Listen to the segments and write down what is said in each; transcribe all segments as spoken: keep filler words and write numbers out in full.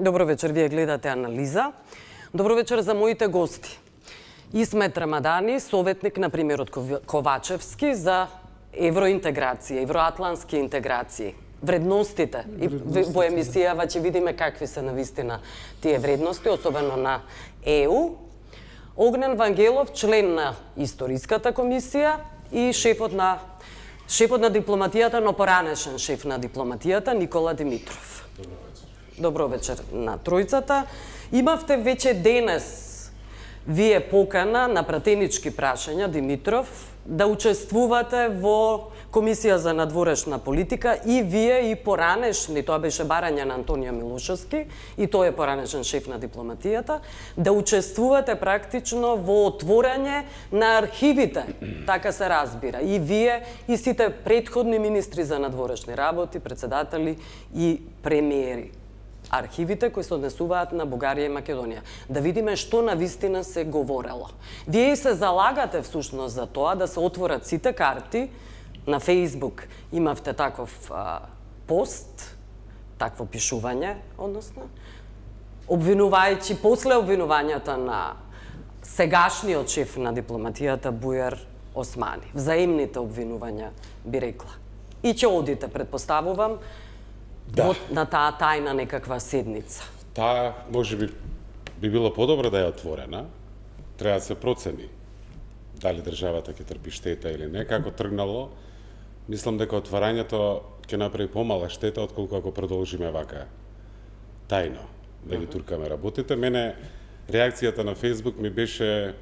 Добро вечер, вие гледате Анализа. Добро вечер за моите гости. Исмет Рамадани, советник на премиерот Ковачевски за евроинтеграција, евроатлантски интеграции. Вредностите. И во емисијава ќе видиме какви се навистина тие вредности, особено на Е У. Огнен Вангелов, член на Историската комисија и шефот на шефот на дипломатијата, но поранешен шеф на дипломатијата Никола Димитров. Добро вечер. Добро вечер на тројцата. Имавте веќе денес вие покана на пратенички прашања, Димитров, да учествувате во Комисија за надворешна политика и вие и поранешни, тоа беше барање на Антонија Милошевски, и тој е поранешен шеф на дипломатијата, да учествувате практично во отворање на архивите, така се разбира. И вие и сите претходни министри за надворешни работи, председатели и премиери. Архивите кои се однесуваат на Бугарија и Македонија. Да видиме што навистина се говорело. Вие и се залагате всушност за тоа да се отворат сите карти. На Фејсбук имавте таков а, пост, такво пишување, односно, обвинувајќи после обвинувањата на сегашниот шеф на дипломатијата Бујар Османи. Взаимните обвинувања, би рекла. И ќе одите, предпоставувам, Да. на таа тајна некаква седница. Таа, може би, би било подобро да е отворена. Треба да се процени дали државата ќе трпи штета или не. Како тргнало, мислам дека отварањето ќе направи помала штета отколку ако продолжиме вака тајно да ги туркаме работите. Мене реакцијата на Фејсбук ми беше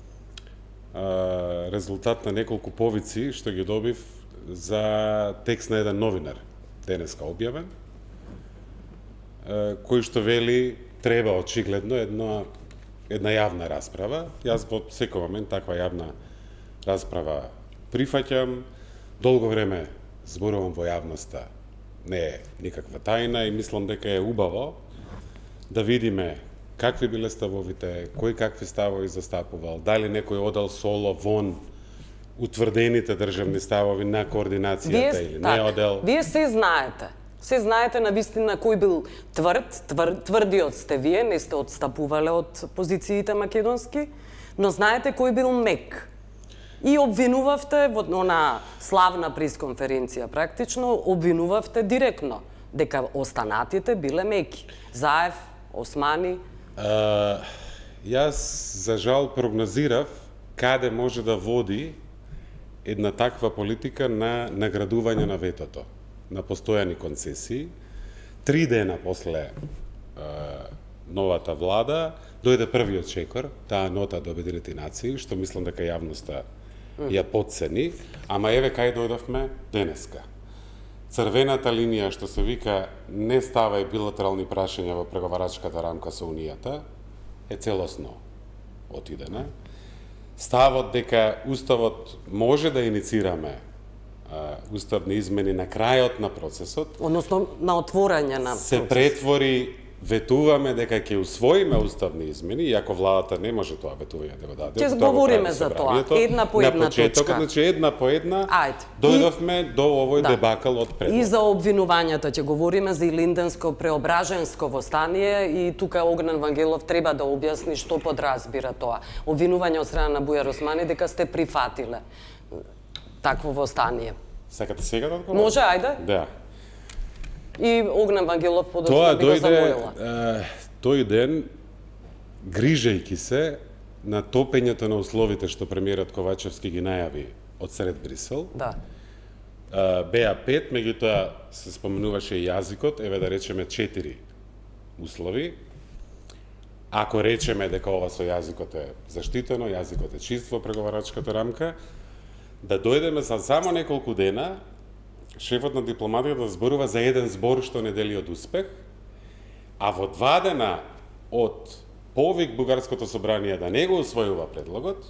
а, резултат на неколку повици што ги добив за текст на еден новинар денеска објавен, кој што вели треба очигледно една, една јавна расправа. Јас во секој момент таква јавна расправа прифаќам. Долго време зборувам во јавноста, не е никаква тајна и мислам дека е убаво да видиме какви биле ставовите, кој какви ставови застапувал, дали некој одел соло вон утврдените државни ставови на координацијата вие, или так, не одел. Вие се знаете. Се знаете на вистина кој бил тврд, твр, тврдиот сте вие, не сте отстапувале од позициите македонски, но знаете кој бил мек. И обвинувавте во на славна пресконференција практично, обвинувавте директно дека останатите биле меки. Заев, Османи. А, јас за жал прогнозирав каде може да води една таква политика на наградување на ветото, на постојани концесии. Три дена после а, новата влада дојде првиот чекор, таа нота до Обединети нации, што мислам дека јавноста ја подцени, ама еве кај дојдовме денеска. Црвената линија што се вика не става и билатерални прашања во преговарачката рамка со Унијата е целосно отидена. Ставот дека Уставот може да иницираме а, уставни измени на крајот на процесот, Односно на отворање на се процес. претвори, ветуваме дека ќе усвоиме уставни измени, иако владата не може тоа ветување да го даде. Ќе говориме за тоа, една по една на почетокот, точка. значи една по една, Ајде. дојдовме до овој Да. дебакал од пред. И за обвинувањата ќе говориме, за Илинденско преображенско востание, и тука Огнен Вангелов треба да објасни што подразбира тоа. Обвинување од страна на Бујар Османи дека сте прифатиле такво востание. Сакате сега да одговорам? Може, ајде? Да. И Огнен Вангелов Тоа подоцна би го дојде замолила. е, тој ден, грижајќи се на топењето на условите што премиерот Ковачевски ги најави од сред Брисел. Да. Е, беа пет, меѓутоа се споменуваше и јазикот, еве да речеме четири услови. Ако речеме дека ова со јазикот е заштитено, јазикот е чист во преговарачката рамка, да дојдеме за само неколку дена, шефот на дипломатијата да зборува за еден збор што не дели од успех, а во два дена од повик Бугарското собрание да не го усвојува предлогот,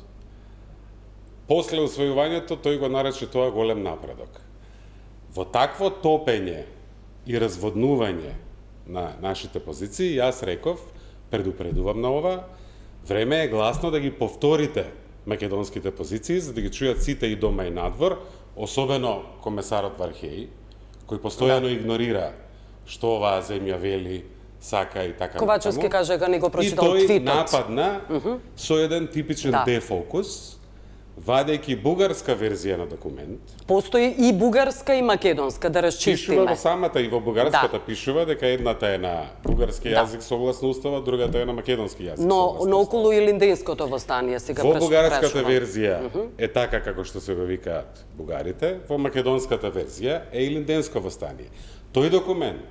после усвојувањето тој го нарече тоа голем напредок. Во такво топење и разводнување на нашите позиции, јас реков, предупредувам на ова, време е гласно да ги повторите македонските позиции, за да ги чујат сите и дома и надвор, особено комесарот Вархеј, кој постојано игнорира што оваа земја вели, сака и така Ковачевски натаму. каже дека не го прочитал твитот. И тој твитот. нападна uh -huh. со еден типичен да. дефокус, вадејќи бугарска верзија на документ. Постои и бугарска и македонска, да расчистиме. Пишува во самата и во бугарската да. пишува дека едната е на бугарски јазик да. согласно устава, другата е на македонски јазик. Но, но околу илинденското востание сега во преш, бугарската прешувам. верзија uh -huh. е така како што се го викаат бугарите, во македонската верзија е илинденско востание. Тој документ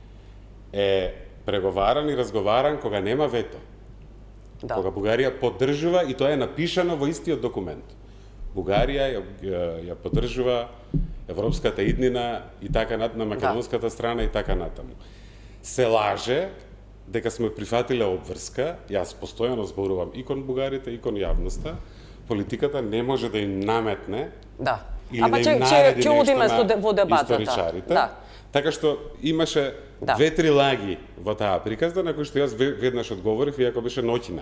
е преговаран и разговаран кога нема вето. Да. Кога Бугарија поддржува и тоа е напишано во истиот документ. Бугарија ја, ја поддржува европската иднина и така над на македонската да. страна и така натаму. Се лаже дека сме прифатиле обврска, јас постојано зборувам и кон бугарите и кон јавноста, политиката не може да им наметне да. или Ама да им че, нареди че, нешто на во историчарите. Да. Така што имаше да. две-три лаги во таа приказна на кои што јас веднаш одговорив, иако беше ноќна.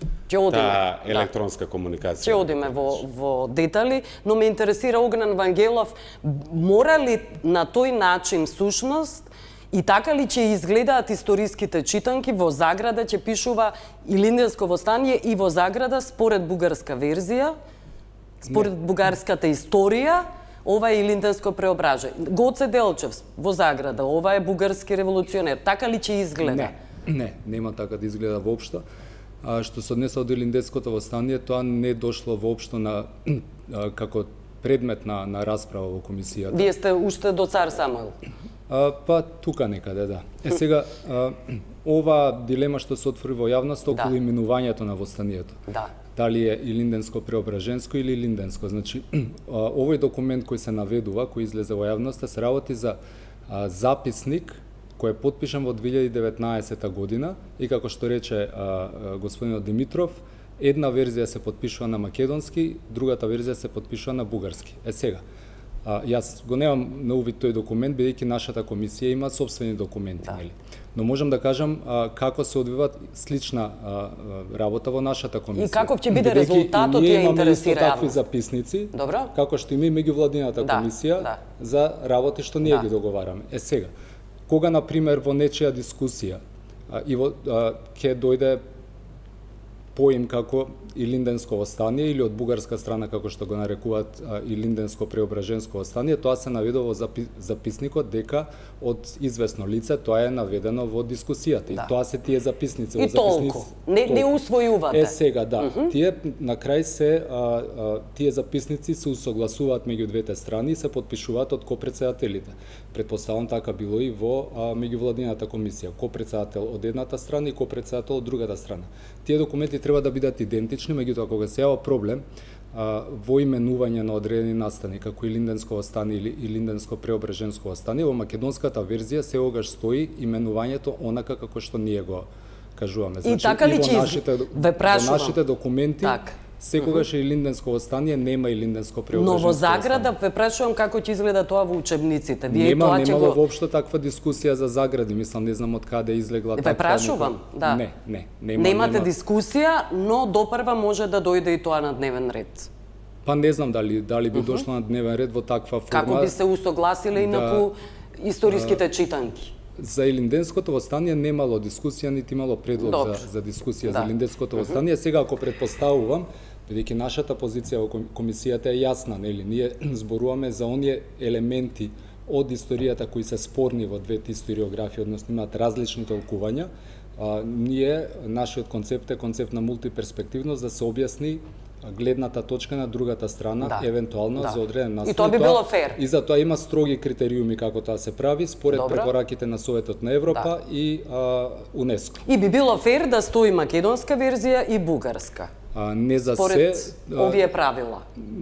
Таа електронска да. комуникација. Ќе одиме во, во детали, но ме интересира Огнен Вангелов, мора ли на тој начин сушност и така ли ќе изгледаат историските читанки, во заграда ќе пишува Илинденско востание и во заграда според бугарска верзија, според не. бугарската историја, ова е Илинденско преображање. Гоце Делчев во заграда, ова е бугарски револуционер. Така ли ќе изгледа? Не, не, нема така да изгледа воопшто. А што се однесува до Илинденското востание, тоа не дошло воопшто на а, како предмет на, на расправа во комисијата. Вие сте уште до цар Самуил? А, па тука некаде, да. Е сега, а, ова дилема што се отвори во јавност околу да. именувањето на востанието. Да. Дали е Илинденско преображенско или Илинденско. Значи, овој документ кој се наведува, кој излезе во јавноста, се работи за а, записник кој е потпишан во две илјади и деветнаесета година и како што рече а, а, господинот Димитров, една верзија се потпишува на македонски, другата верзија се потпишува на бугарски. Е сега, а, јас го немам на увид тој документ, бидејќи нашата комисија има собствени документи, да. нели? Но можам да кажам а, како се одвиват слична а, а, работа во нашата комисија. И каков ќе биде резултатот, ја интересира јавност. Такви записници, Добро? како што има и меѓувладината да, комисија да. за работи што ние да. ги договараме. Е сега, кога на пример во нечија дискусија а, и во а, ќе дојде поим како Илинденско востание или од бугарска страна како што го нарекуваат а, Илинденско преображенско востание, тоа се наведува во запи, записникот дека од известно лице тоа е наведено во дискусијата. Да. И тоа се тие записници. И во записници, толку. Не, не усвојувате. Е сега, да. Uh -huh. Тие на крај се а, а, тие записници се усогласуваат меѓу двете страни и се потпишуваат од копредседателите. Предпоставам така било и во а, меѓувладината комисија. Копредседател од едната страна и копредседател од другата страна. Тие документи треба да бидат идентични, меѓутоа кога се јава проблем а, во именување на одредени настани, како Илинденско востание или Илинденско преображенско востание, во македонската верзија сегогаш стои именувањето онака како што ние го кажуваме. Значи, и така ли ќе нашите, ве прашувам? Во нашите документи так. Секогаш е Илинденско востание, нема Илинденско преображенско. Но во заграда ве прашувам како ќе изгледа тоа во учебниците. Вие нема, тоа ќе го... воопшто таква дискусија за загради, мислам, не знам од каде излегла таква. Ве прашувам, да. Не, не, нема. Немате нема... дискусија, но допрва може да дојде и тоа на дневен ред. Па не знам дали дали би uh -huh. дошло на дневен ред во таква форма. Како би се усогласиле инаку да, историските читанки? За Илинденското востание немало дискусија, нити имало предлог Добре. за, за дискусија да. за Илинденското uh -huh. востание. Сега ако предпоставувам, бидејќи нашата позиција во комисијата е јасна, нели? Ние зборуваме за оние елементи од историјата кои се спорни во двете историографии, односно имаат различни толкувања. А, ние, нашиот концепт е концепт на мултиперспективност, да се објасни гледната точка на другата страна, да. евентуално да. за одреден настан. И тоа би било фер. И за тоа има строги критериуми како тоа се прави, според Добро. препораките на Советот на Европа да. и а, УНЕСКО. И би било фер да стои македонска верзија и бугарска. А, не за според се, овие правила.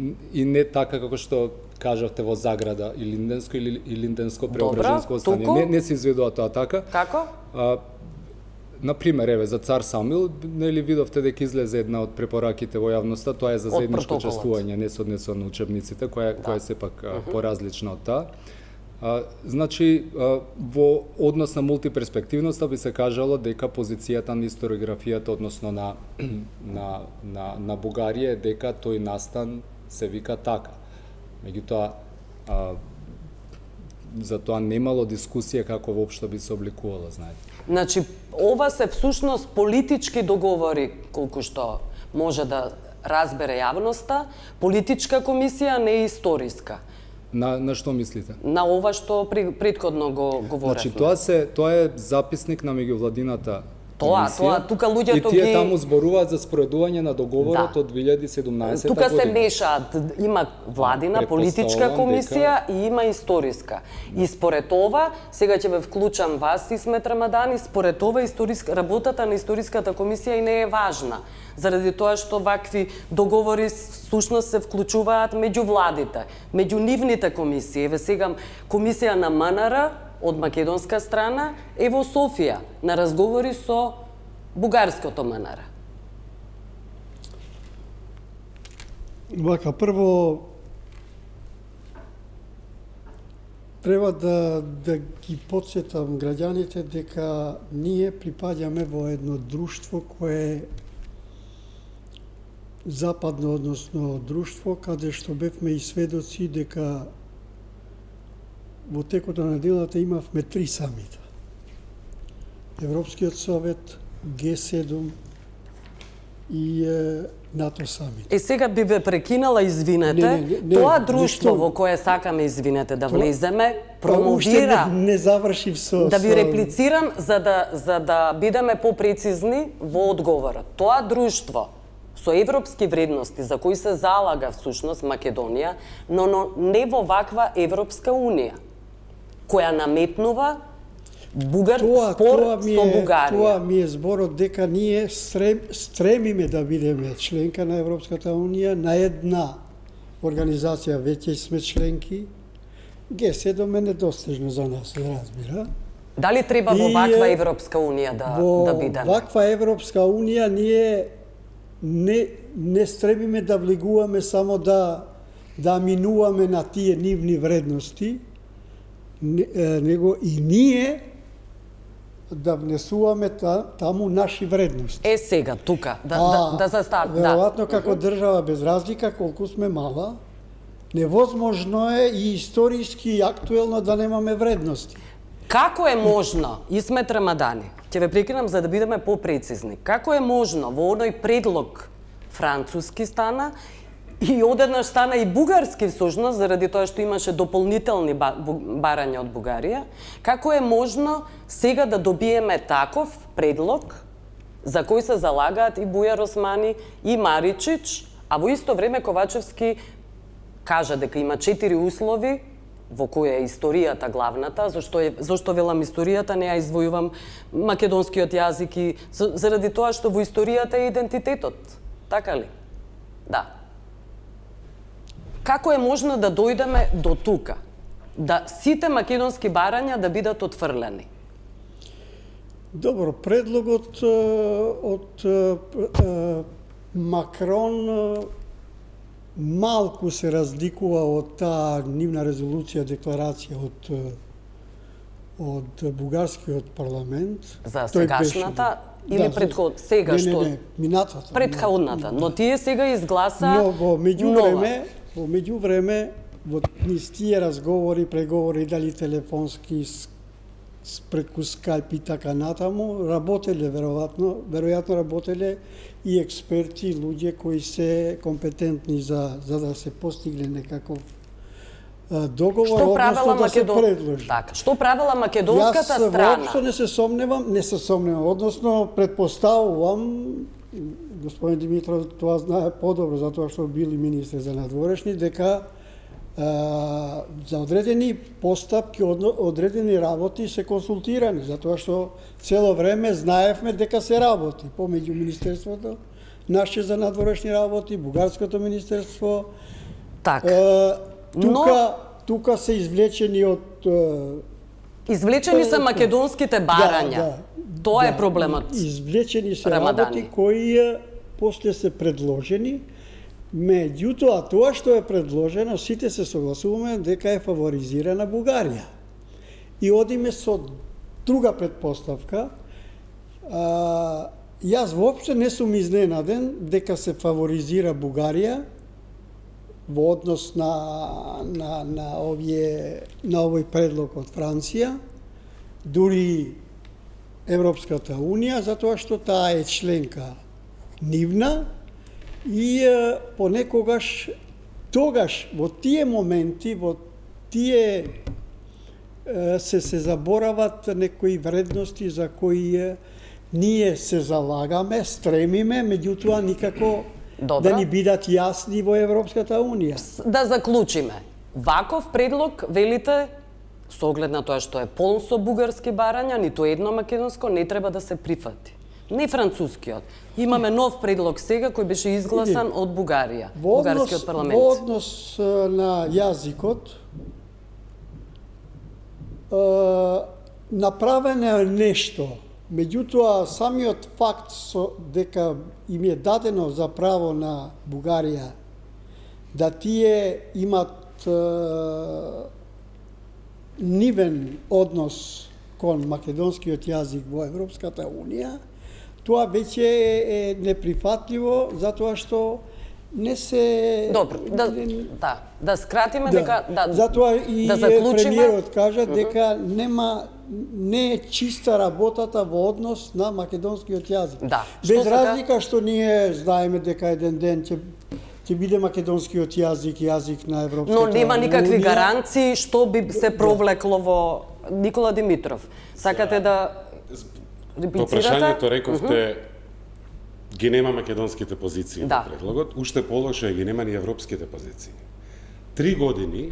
И не така како што кажавте во заграда Илинденско или Илинденско преображенско востание. Не, не се изведува тоа така. Како? А, Например, еве, за цар Самуил, нели видовте дека излезе една од препораките во јавноста, тоа е за заедничко чествување, не се однесува на учебниците, која, да. која е сепак uh -huh. поразлична од таа. А, значи, а, во однос на мултиперспективноста би се кажало дека позицијата на историографијата, односно на, на, на, на Бугарија, е дека тој настан се вика така. Меѓутоа, а, за тоа немало дискусија како воопшто би се обликувало, знаете. Значи, ова се всушност политички договори, колку што може да разбере јавноста, политичка комисија, не историска. На, на што мислите? На ова што при, предходно го говоревме. Значи, тоа, се, тоа е записник на меѓувладината Тоа, комисија, тоа, тука луѓето и тие ги... таму зборуваат за споредување на договорот Да. од две илјади и седумнаесета Тука година. се мешаат, има владина, политичка комисија и има историска. И според ова, сега ќе ве вклучам вас, Исмет Рамадан, и според ова историска, работата на историската комисија и не е важна. Заради тоа што вакви договори всушност се вклучуваат меѓу владите, меѓу нивните комисии. Еве сега комисија на МНР од македонска страна е во Софија на разговори со бугарското МНР. Вака, прво треба да, да ги подсетам граѓаните дека ние припаѓаме во едно друштво кое е западно, односно друштво, каде што бевме и сведоци дека во текот на неделата имавме три самита. Европскиот совет, Г седум и е, НАТО самит. И сега би ве прекинала, извинете, Не, не, не, тоа не, друштво нешто- во кое сакаме, извинете, да Тоа- влеземе, Па уште промовира, не, не завршив со... да ви со- реплицирам, за да, за да бидеме попрецизни во одговорот. Тоа друштво со европски вредности, за кои се залага всушност Македонија, но, но не во ваква Европска Унија, која наметнува бугар Тоа, спор тоа ми со е, Бугарија. тоа ми е зборот дека ние стрем, стремиме да бидеме членка на Европската Унија, на една организација веќе сме членки. Г седум е недостижно за нас, се разбира. Дали треба во И, ваква е, Европска Унија да, Во да бидеме? ваква Европска Унија ние не, не стремиме да влегуваме само да да минуваме на тие нивни вредности, не- е, него и ние да внесуваме та, таму наши вредности. Е сега тука да А, да да застав, да. Веројатно како држава без разлика колку сме мала, невозможно е и историски и актуелно да немаме вредности. Како е можно, Исмет Рамадани, ќе ве прекинам за да бидеме попрецизни, како е можно во оној предлог француски стана и одеднаш стана и бугарски всушност, заради тоа што имаше дополнителни ба- бу- барања од Бугарија, како е можно сега да добиеме таков предлог за кој се залагаат и Бујар Османи и Маричич, а во исто време Ковачевски кажа дека има четири услови во кои е историјата главната, зашто е зашто велам историјата, не ја издвојувам македонскиот јазик и за- заради тоа што во историјата е идентитетот. Така ли? Да. Како е можно да дојдеме до тука? Да сите македонски барања да бидат отфрлени? Добро, предлогот е, од е, е, Макрон е, малку се разликува од таа нивна резолуција, декларација од е, од бугарскиот парламент. За Тој сегашната беше- или за- предход- сега не, што? Не, не, минатата. Предходната, но тие сега изгласа Но во меѓувреме, нова. во меѓувреме, во низ тие разговори, преговори, дали телефонски, с, с преку Скајп и така натаму, работеле веројатно, веројатно работеле и експерти, луѓе кои се компетентни за за да се постигне некаков а, договор, Што правела односно да се Македон... предложи. Така, што правела македонската Јас страна? воопшто не се сомневам, не се сомневам, односно предпоставувам, господин Димитров тоа знае подобро, затоа што бил и министер за надворешни, дека а, за одредени постапки, одно- одредени работи се консултирани, затоа што цело време знаевме дека се работи помеѓу Министерството наше за надворешни работи, Бугарското министерство. Така. А, тука, Но- тука се извлечени од а, Извлечени се македонските барања. Да, Тоа да, е проблемот. Извлечени се Рамадани. работи кои е, после се предложени, меѓутоа тоа што е предложено, сите се согласуваме дека е фаворизирана Бугарија. И одиме со друга предпоставка. А, јас воопшто не сум изненаден дека се фаворизира Бугарија во однос на, на, на, овие, на овој предлог од Франција, дури Европската Унија, затоа што таа е членка нивна и е, понекогаш тогаш во тие моменти, во тие е, се се заборават некои вредности за кои е, ние се залагаме, стремиме, меѓутоа никако Добро. да ни бидат јасни во Европската Унија. Да заклучиме. Ваков предлог, велите, со оглед на тоа што е полн со бугарски барања, ниту едно македонско не треба да се прифати. Не францускиот. Имаме нов предлог сега кој беше изгласан од Бугарија, Во однос, бугарскиот парламент. во однос на јазикот, е, направено е нешто. Меѓутоа, самиот факт со, дека им е дадено за право на Бугарија да тие имат е, нивен однос кон македонскиот јазик во Европската Унија, тоа веќе е, е неприфатливо, затоа што не се... Добро, да, да, да скратиме Да. дека... Да, Затоа и да заклучиме. премиерот кажа дека нема не е чиста работата во однос на македонскиот јазик. Да. Без Што разлика што ние знаеме дека еден ден ќе ќе биде македонскиот јазик јазик на Европската Но нема никакви Унија. гаранции што би се провлекло во Никола Димитров. Сакате да По реплицирате? прашањето рековте ги нема македонските позиции Да. во предлогот, уште полоше ги нема ни европските позиции. Три години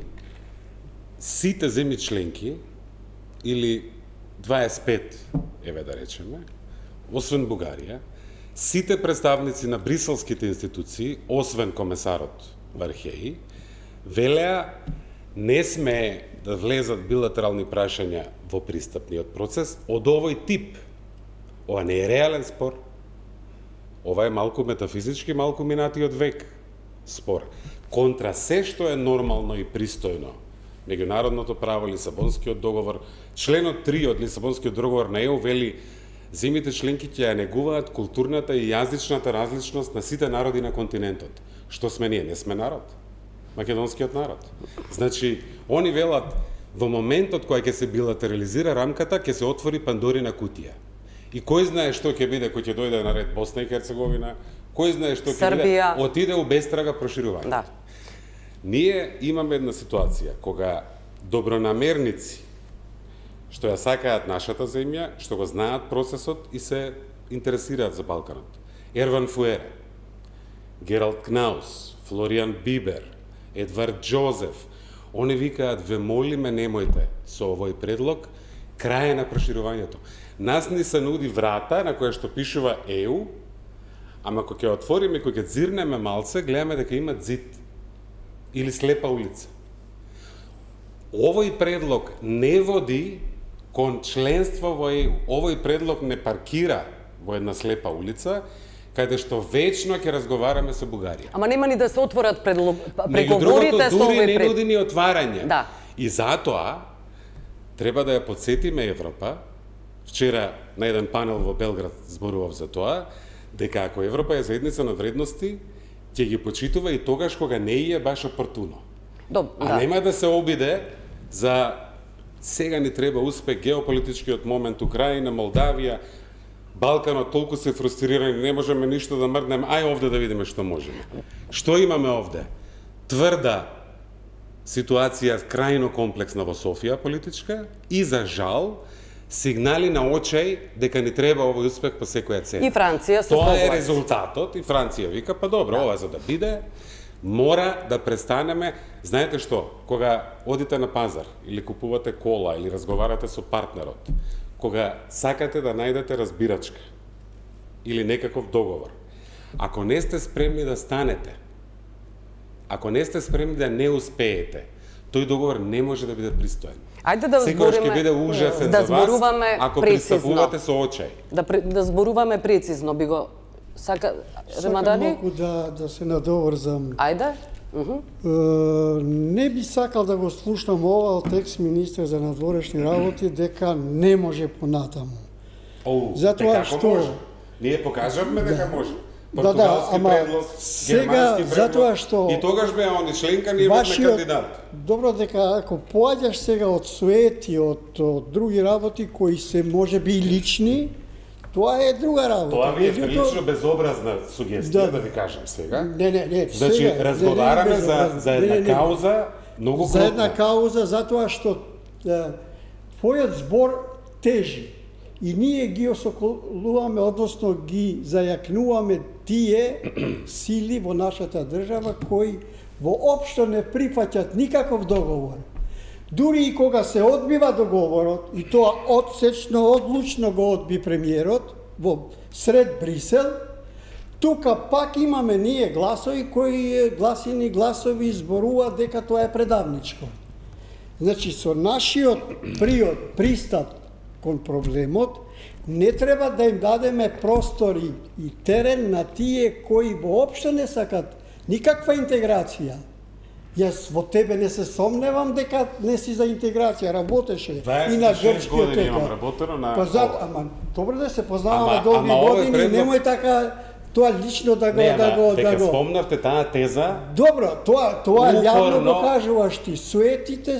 сите земји членки или дваесет и пет, еве да речеме, освен Бугарија, сите представници на бриселските институции, освен комесарот Вархеи, велеа не сме да влезат билатерални прашања во пристапниот процес од овој тип. Ова не е реален спор. Ова е малку метафизички, малку минатиот век спор. Контра се што е нормално и пристојно. Меѓународното право, Лисабонскиот договор, членот три од Лисабонскиот договор на Е У вели земјите членки ќе ја негуваат културната и јазичната различност на сите народи на континентот. Што сме ние? Не сме народ. Македонскиот народ. Значи, они велат во моментот кога ќе се билатерализира рамката, ќе се отвори Пандорина кутија. И кој знае што ќе биде кој ќе дојде на ред Босна и Херцеговина, кој знае што ќе биде, Србија. отиде у бестрага проширување. Да. Ние имаме една ситуација кога добронамерници што ја сакаат нашата земја, што го знаат процесот и се интересираат за Балканот. Ерван Фуере, Гералд Кнаус, Флориан Бибер, Едвард Джозеф, они викаат: ве молиме, немојте со овој предлог крај на проширувањето. Нас ни се нуди врата на која што пишува Е У, ама кога ќе отвориме, кога ќе зирнеме малце, гледаме дека има зид или слепа улица. Овој предлог не води кон членство во Е У. Овој предлог не паркира во една слепа улица, каде што вечно ќе разговараме со Бугарија. Ама нема ни да се отворат предлог... Меѓу преговорите другото, со дури овој не пред... нуди ни отварање. Да. И затоа треба да ја подсетиме Европа. Вчера на еден панел во Белград зборував за тоа, дека ако Европа е заедница на вредности, ќе ги почитува и тогаш кога не е баш опортуно. Доб, А да. нема да се обиде за сега ни треба успех, геополитичкиот момент, Украина, Молдавија, Балканот, толку се фрустрирани, не можеме ништо да мрднеме, ај овде да видиме што можеме. Што имаме овде? Тврда ситуација, крајно комплексна во Софија политичка и за жал сигнали на очај дека ни треба овој успех по секоја цена. И Франција се Тоа е согласи. резултатот и Франција вика: па добро, ова за да биде, мора да престанеме. Знаете што, кога одите на пазар или купувате кола или разговарате со партнерот, кога сакате да најдете разбирачка или некаков договор, ако не сте спремни да станете, ако не сте спремни да не успеете, тој договор не може да биде пристоен. Ајде да Секогаш збориме, ќе биде ужасен да за вас, зборуваме ако прецизно. пристапувате со очај. Да, пре- да зборуваме прецизно, би го... Сака... Сакам Ремадани? малку да, да се надоврзам. Ајде? Мгм. Е, не би сакал да го слушнам ова текст министер за надворешни работи дека не може понатаму. Оу, Затоа дека што- може. Ние покажавме дека може. португалски ама предлог, сега, германски предлог. затоа што И тогаш беа они членка, ние бевме кандидат. Добро, дека ако поаѓаш сега од суети, од, од други работи кои се можеби лични, тоа е друга работа. Тоа ви е Меѓутоа- прилично безобразна сугестија, Да. да ви кажам сега. Не, не, не. Значи, сега, разговараме не, не, за, безобразно. за Не, една не, не. кауза, многу За една крупна. кауза, затоа што е, твојот збор тежи. И ние ги осоколуваме, односно ги зајакнуваме тие сили во нашата држава кои воопшто не прифаќат никаков договор. Дури и кога се одбива договорот, и тоа одсечно, одлучно го одби премиерот во сред Брисел, тука пак имаме ние гласови кои гласини гласови зборуваат дека тоа е предавничко. Значи, со нашиот приод, пристап кон проблемот, не треба да им дадеме простори и терен на тие кои воопшто не сакат никаква интеграција. Јас во тебе не се сомневам дека не си за интеграција, работеше и на дваесет и шест грчкиот години имам текар. работено на Па зад, ова. ама добро да се познаваме Ама- долги ама овој години, предлог- немој така тоа лично да го Не, да ама, го да дека го. спомнавте таа теза, Добро, тоа тоа јавно Упорно. го кажуваш ти. Суетите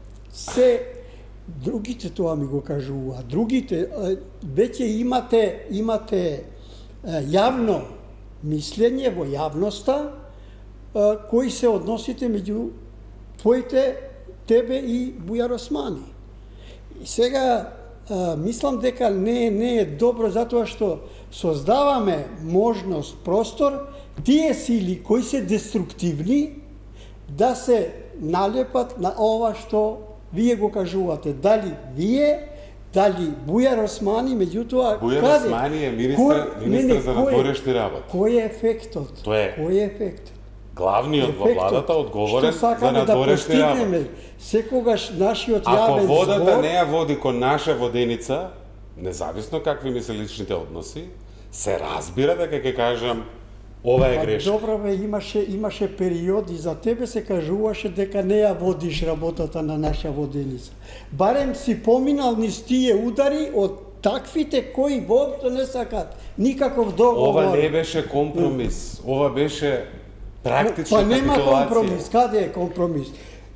се другите тоа ми го кажуваат. Другите е, веќе имате имате е, јавно мислење во јавноста е, кои се односите меѓу твоите тебе и Бујар Османи. И сега а, мислам дека не не е добро затоа што создаваме можност, простор тие сили кои се деструктивни да се налепат на ова што вие го кажувате. Дали вие, дали Бујар Османи, меѓутоа Бујар каде? Османи е министер, Кој- министер не, не, за кој е- надворешни работи. Кој е ефектот? Тоа е. Кој е ефектот? Главниот во Ефектот. владата одговорен Што за сакаме да надворешни работи. постигнеме? Секогаш нашиот Ако јавен водата збор, не ја води кон наша воденица, независно какви ми се личните односи, се разбира дека ќе кажам ова е Па, грешка. добро бе, имаше имаше периоди за тебе се кажуваше дека не ја водиш работата на наша воденица. Барем си поминал низ тие удари од таквите кои воопшто не сакат никаков договор. Ова не беше компромис, ова беше практична Па нема капитулација. компромис, каде е компромис?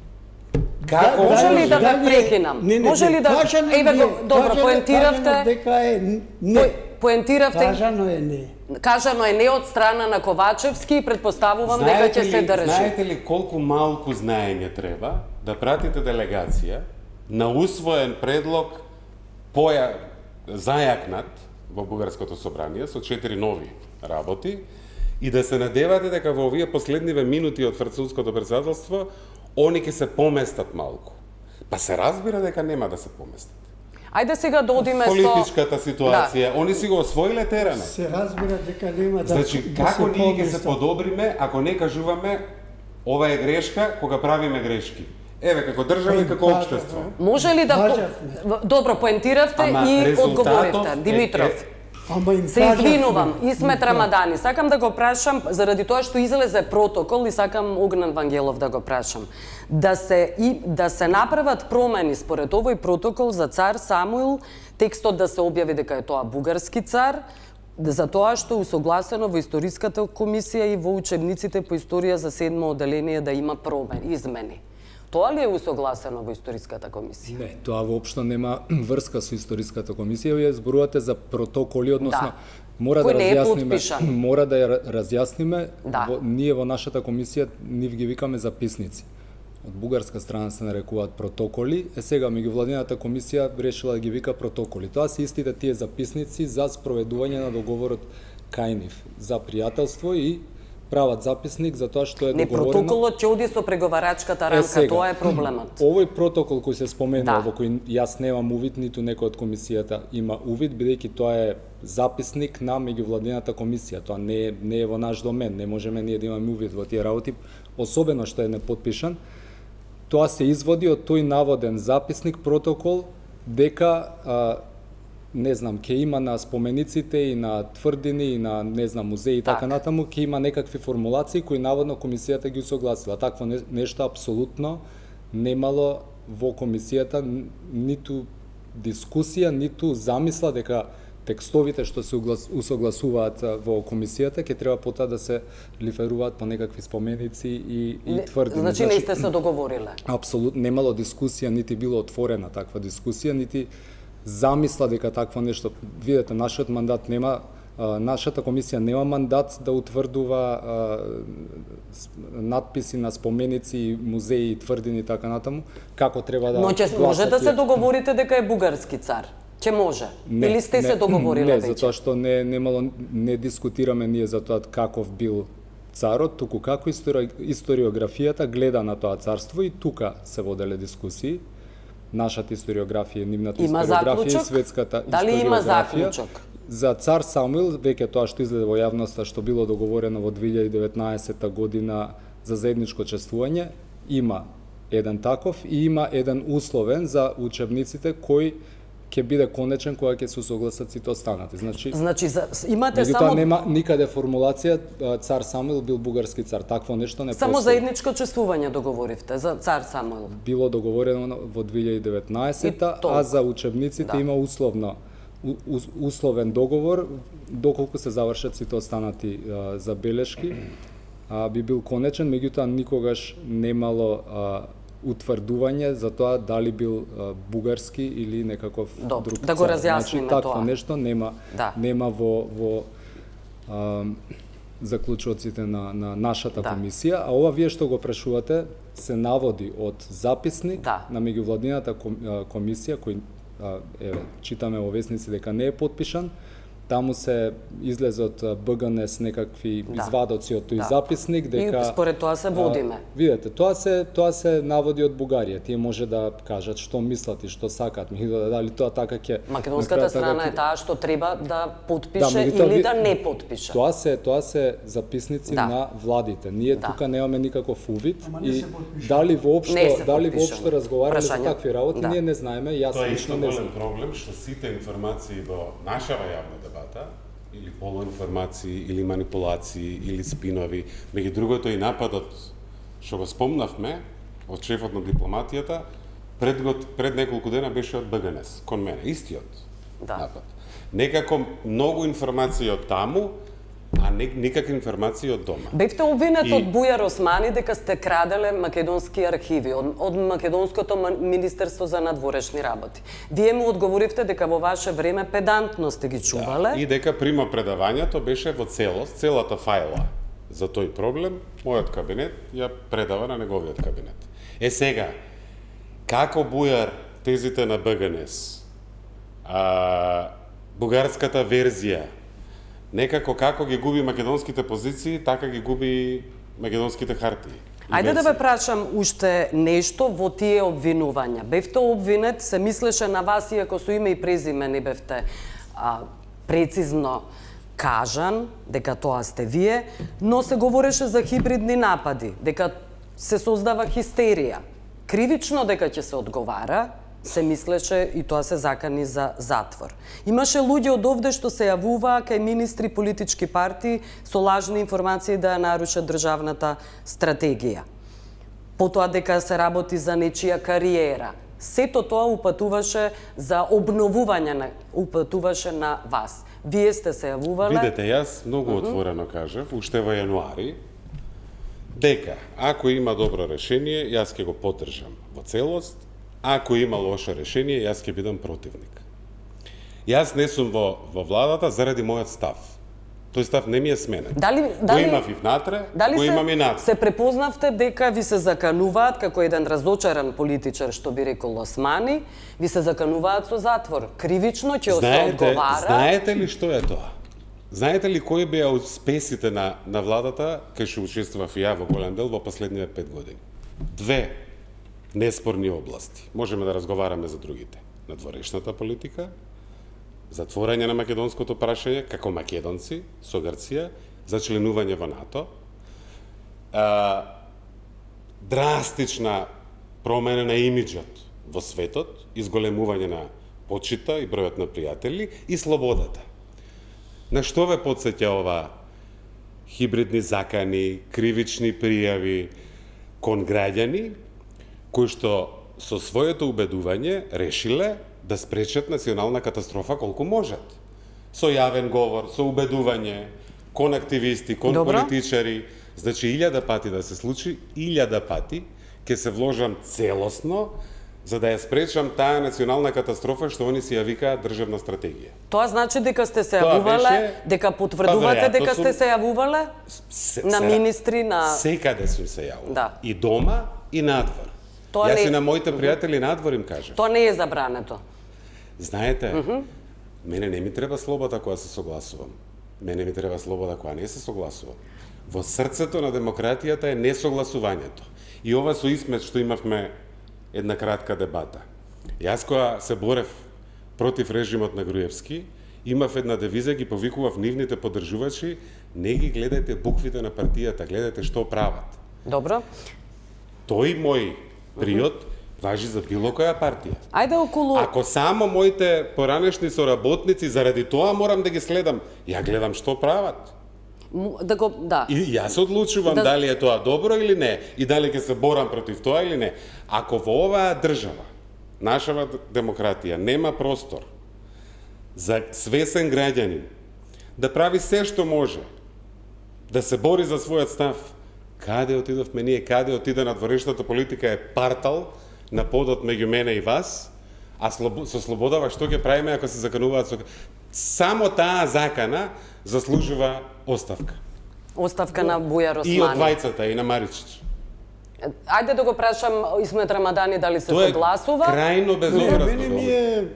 Како Да- Може дали- ли да ве дали е- прекинам? Не, не, Може не, ли да- кажано Еве ми го, е, добро, кажано- поентиравте. кажано дека е не. По- Поентиравте, Кажано е не. кажано е не од страна на Ковачевски и предпоставувам дека Знаете ќе ли, се држи. знаете ли колку малку знаење треба да пратите делегација на усвоен предлог поја зајакнат во Бугарското собрание со четири нови работи и да се надевате дека во овие последниве минути од француското претседателство они ќе се поместат малку. Па се разбира дека нема да се поместат. Ајде сега да одиме со Политичката ситуација, они си го освоиле теренот. Се разбира дека нема да Значи, да како се ние ќе се поместат. подобриме ако не кажуваме ова е грешка кога правиме грешки? Еве, како држава и како Кажа, општество. Може ли да Кажавме. по... добро поентиравте Ама и резултатот одговоривте, е- Димитров? е- Ама им Се кажавме. извинувам, Исмет Рамадани. Сакам да го прашам, заради тоа што излезе протокол и сакам Огнен Вангелов да го прашам. Да се, и, да се направат промени според овој протокол за цар Самуил, текстот да се објави дека е тоа бугарски цар, за тоа што е усогласено во историската комисија и во учебниците по историја за седмо оделение да има промени, измени. Тоа ли е усогласено во историската комисија? Не, тоа воопшто нема врска со историската комисија. Вие зборувате за протоколи, односно Да. мора Кој да не е разјасниме, потпишан. мора да ја разјасниме. Да. Во, ние во нашата комисија нив ги викаме записници. Од бугарска страна се нарекуваат протоколи, е сега меѓувладината комисија решила да ги вика протоколи. Тоа се истите тие записници за спроведување на договорот кај нив за пријателство и прават записник за тоа што е Не, договорено. протоколот ќе оди со преговарачката Е, рамка, сега, тоа е проблемот. Овој протокол кој се споменува, Да. во кој јас немам увид, ниту некој од комисијата има увид, бидејќи тоа е записник на меѓувладината комисија. Тоа не е, не е во наш домен, не можеме ние да имаме увид во тие работи, особено што е непотпишан. Тоа се изводи од тој наводен записник, протокол, дека а, не знам, ќе има на спомениците и на тврдини и на, не знам, музеи и така Така. натаму, ќе има некакви формулации кои наводно комисијата ги усогласила. Такво не, нешто апсолутно немало во комисијата, н- ниту дискусија, ниту замисла дека текстовите што се усогласуваат во комисијата ќе треба потоа да се лиферуваат по некакви споменици и, и тврдини. Значи не сте се договориле? Апсолутно, немало дискусија, нити било отворена таква дискусија, нити замисла дека такво нешто. Видете, нашиот мандат нема, нашата комисија нема мандат да утврдува надписи на споменици, музеи, тврдини и така натаму, како треба да. Но ќе може да се договорите дека е бугарски цар? Ќе може? Не, Или сте не, се договориле не, веќе? Не, затоа што не немало не дискутираме ние за тоа каков бил царот, туку како истори, историографијата гледа на тоа царство и тука се воделе дискусии. Нашата историографија, нивната има историографија заклучок? и светската Дали историографија. има заклучок? За цар Самуил, веќе тоа што излезе во јавноста, што било договорено во две илјади и деветнаесетта година за заедничко чествување, има еден таков и има еден условен за учебниците кој ќе биде конечен кога ќе се согласат сите останати. Значи, значи за, имате меѓутоа само нема никаде формулација цар Самуил бил бугарски цар. Такво нешто не само постои. заедничко чествување договоривте за цар Самуил. Било договорено во две илјади и деветнаесетта, а за учебниците да. Има условно у, условен договор доколку се завршат сите останати а, забелешки. А, би бил конечен, меѓутоа никогаш немало а, утврдување за тоа дали бил а, бугарски или некаков До, друг да го разјасниме значи, такво тоа. нешто нема да. нема во во а, заклучоците на на нашата да. комисија, а ова вие што го прашувате се наводи од записник да. на меѓувладината комисија кој еве читаме во весници дека не е потпишан. Таму се излезе од БГНС некакви да. извадоци од тој да. записник дека и според тоа се водиме. А, видете, тоа се тоа се наводи од Бугарија. Тие може да кажат што мислат и што сакат, меѓутоа дали тоа така ќе македонската страна така, е таа што треба да потпише да, или ви... да не потпише. Тоа се тоа се записници да. на владите. Ние да. тука немаме никаков увид и дали воопшто дали воопшто разговараме за такви работи, да. ние не знаеме, јас лично не знам. Тоа е проблем што сите информации во нашава јавна дебата или полуинформации, или манипулации, или спинови. Меѓу другото и нападот, што го спомнавме, од шефот на дипломатијата, пред, год, пред неколку дена беше од БГНС, кон мене, истиот да. напад. Некако многу информации од таму, а не, никакви информации од дома. Бевте обвинет и... од Бујар Османи дека сте краделе македонски архиви, од, од Македонското Министерство за надворешни работи. Вие му одговоривте дека во ваше време педантно сте ги чувале. Да, и дека прима предавањето беше во целост, целата фајла за тој проблем, мојот кабинет ја предава на неговиот кабинет. Е сега, како Бујар тезите на БГНС, а, бугарската верзија, некако како ги губи македонските позиции, така ги губи македонските хартии. Ајде да ве прашам уште нешто во тие обвинувања. Бевте обвинет, се мислеше на вас, иако со име и презиме не бевте а, прецизно кажан, дека тоа сте вие, но се говореше за хибридни напади, дека се создава хистерија. Кривично дека ќе се одговара, се мислеше и тоа се закани за затвор. Имаше луѓе од овде што се јавуваа кај министри политички партии со лажни информации да ја нарушат државната стратегија. Потоа дека се работи за нечија кариера. Сето тоа упатуваше за обновување на упатуваше на вас. Вие сте се јавувале. Видете, јас многу uh -huh. отворено кажав уште во јануари дека ако има добро решение, јас ќе го поддржам во целост. Ако има лошо решение, јас ќе бидам противник. Јас не сум во, во владата заради мојот став. Тој став не ми е сменен. Дали, дали, го имав и внатре, го имам и натре. Се препознавте дека ви се закануваат како еден разочаран политичар, што би рекол Османи, ви се закануваат со затвор. Кривично ќе се одговара. Знаете ли што е тоа? Знаете ли кои беа успесите на, на владата, кај што учествував и ја во голем дел во последниве пет години? Две неспорни области. Можеме да разговараме за другите. Надворешната политика, затворање на македонското прашање како македонци со Грција, за членување во НАТО, а, драстична промена на имиджот во светот, изголемување на почита и бројот на пријатели и слободата. На што ве потсеќа ова хибридни закани, кривични пријави кон граѓани, кои што со своето убедување решиле да спречат национална катастрофа колку можат. со јавен говор, со убедување, кон активисти, кон Добро. политичари. Значи, илјада пати да се случи, илјада пати ќе се вложам целосно за да ја спречам таа национална катастрофа што они си ја викаат државна стратегија. Тоа значи дека сте се Тоа јавувале, беше- дека потврдувате Па, дека веројатно сте сум- се јавувале Се- на се- министри, на... Секаде сум се јавувал. Да. И дома, и надвор. Тоа Јас не- и на моите пријатели надвор им кажам. Тоа не е забрането. Знаете, mm -hmm. мене не ми треба слобода кога се согласувам. Мене ми треба слобода кога не се согласувам. Во срцето на демократијата е несогласувањето. И ова со Исмет што имавме една кратка дебата. Јас кога се борев против режимот на Груевски, имав една девиза, ги повикував нивните поддржувачи, не ги гледајте буквите на партијата, гледајте што прават. Добро. Тој мој приод важи за било која партија. Ајде околу... Ако само моите поранешни соработници заради тоа морам да ги следам, ја гледам што прават. Му- Да го... Да. И јас одлучувам Да- дали е тоа добро или не, и дали ќе се борам против тоа или не. Ако во оваа држава, нашава д- демократија, нема простор за свесен граѓанин да прави се што може, да се бори за својот став, каде отидовме ние, каде отиде надворешната политика е партал на подот меѓу мене и вас, а слобо, со слободава што ќе правиме ако се закануваат со... Само таа закана заслужува оставка. Оставка на Бујар И од Османи. Вајцата, и на Маричич. Ајде да го прашам Исмет Рамадани дали се Тоа е согласува. крајно Не, безобразно. мене ми е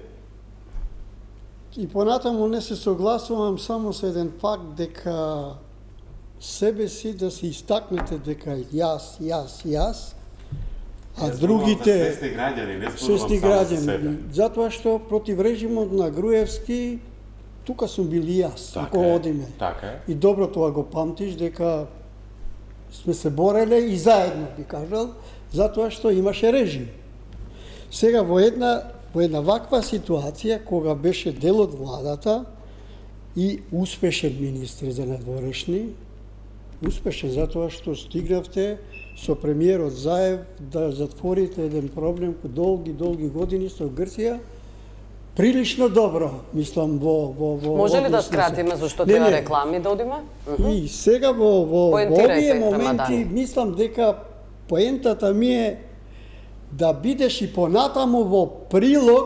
и понатаму не се согласувам само со еден факт дека себе си да се истакнете дека јас, јас, јас, а другите Свесни граѓани, не свесни граѓани. Затоа што против режимот на Груевски тука сум бил и јас, Така ако е, одиме. така е. И добро тоа го памтиш дека сме се бореле и заедно, би кажал, затоа што имаше режим. Сега во една во една ваква ситуација кога беше дел од владата и успешен министр за надворешни, успешен затоа што стигнавте со премиерот Заев да затворите еден проблем кој долги долги години со Грција, прилично добро, мислам во во во Може ли да однос на се. скратиме зашто Не, треба не. реклами да одиме? И сега во, во, во Поентирајте, овие моменти Рамадани. мислам дека поентата ми е да бидеш и понатаму во прилог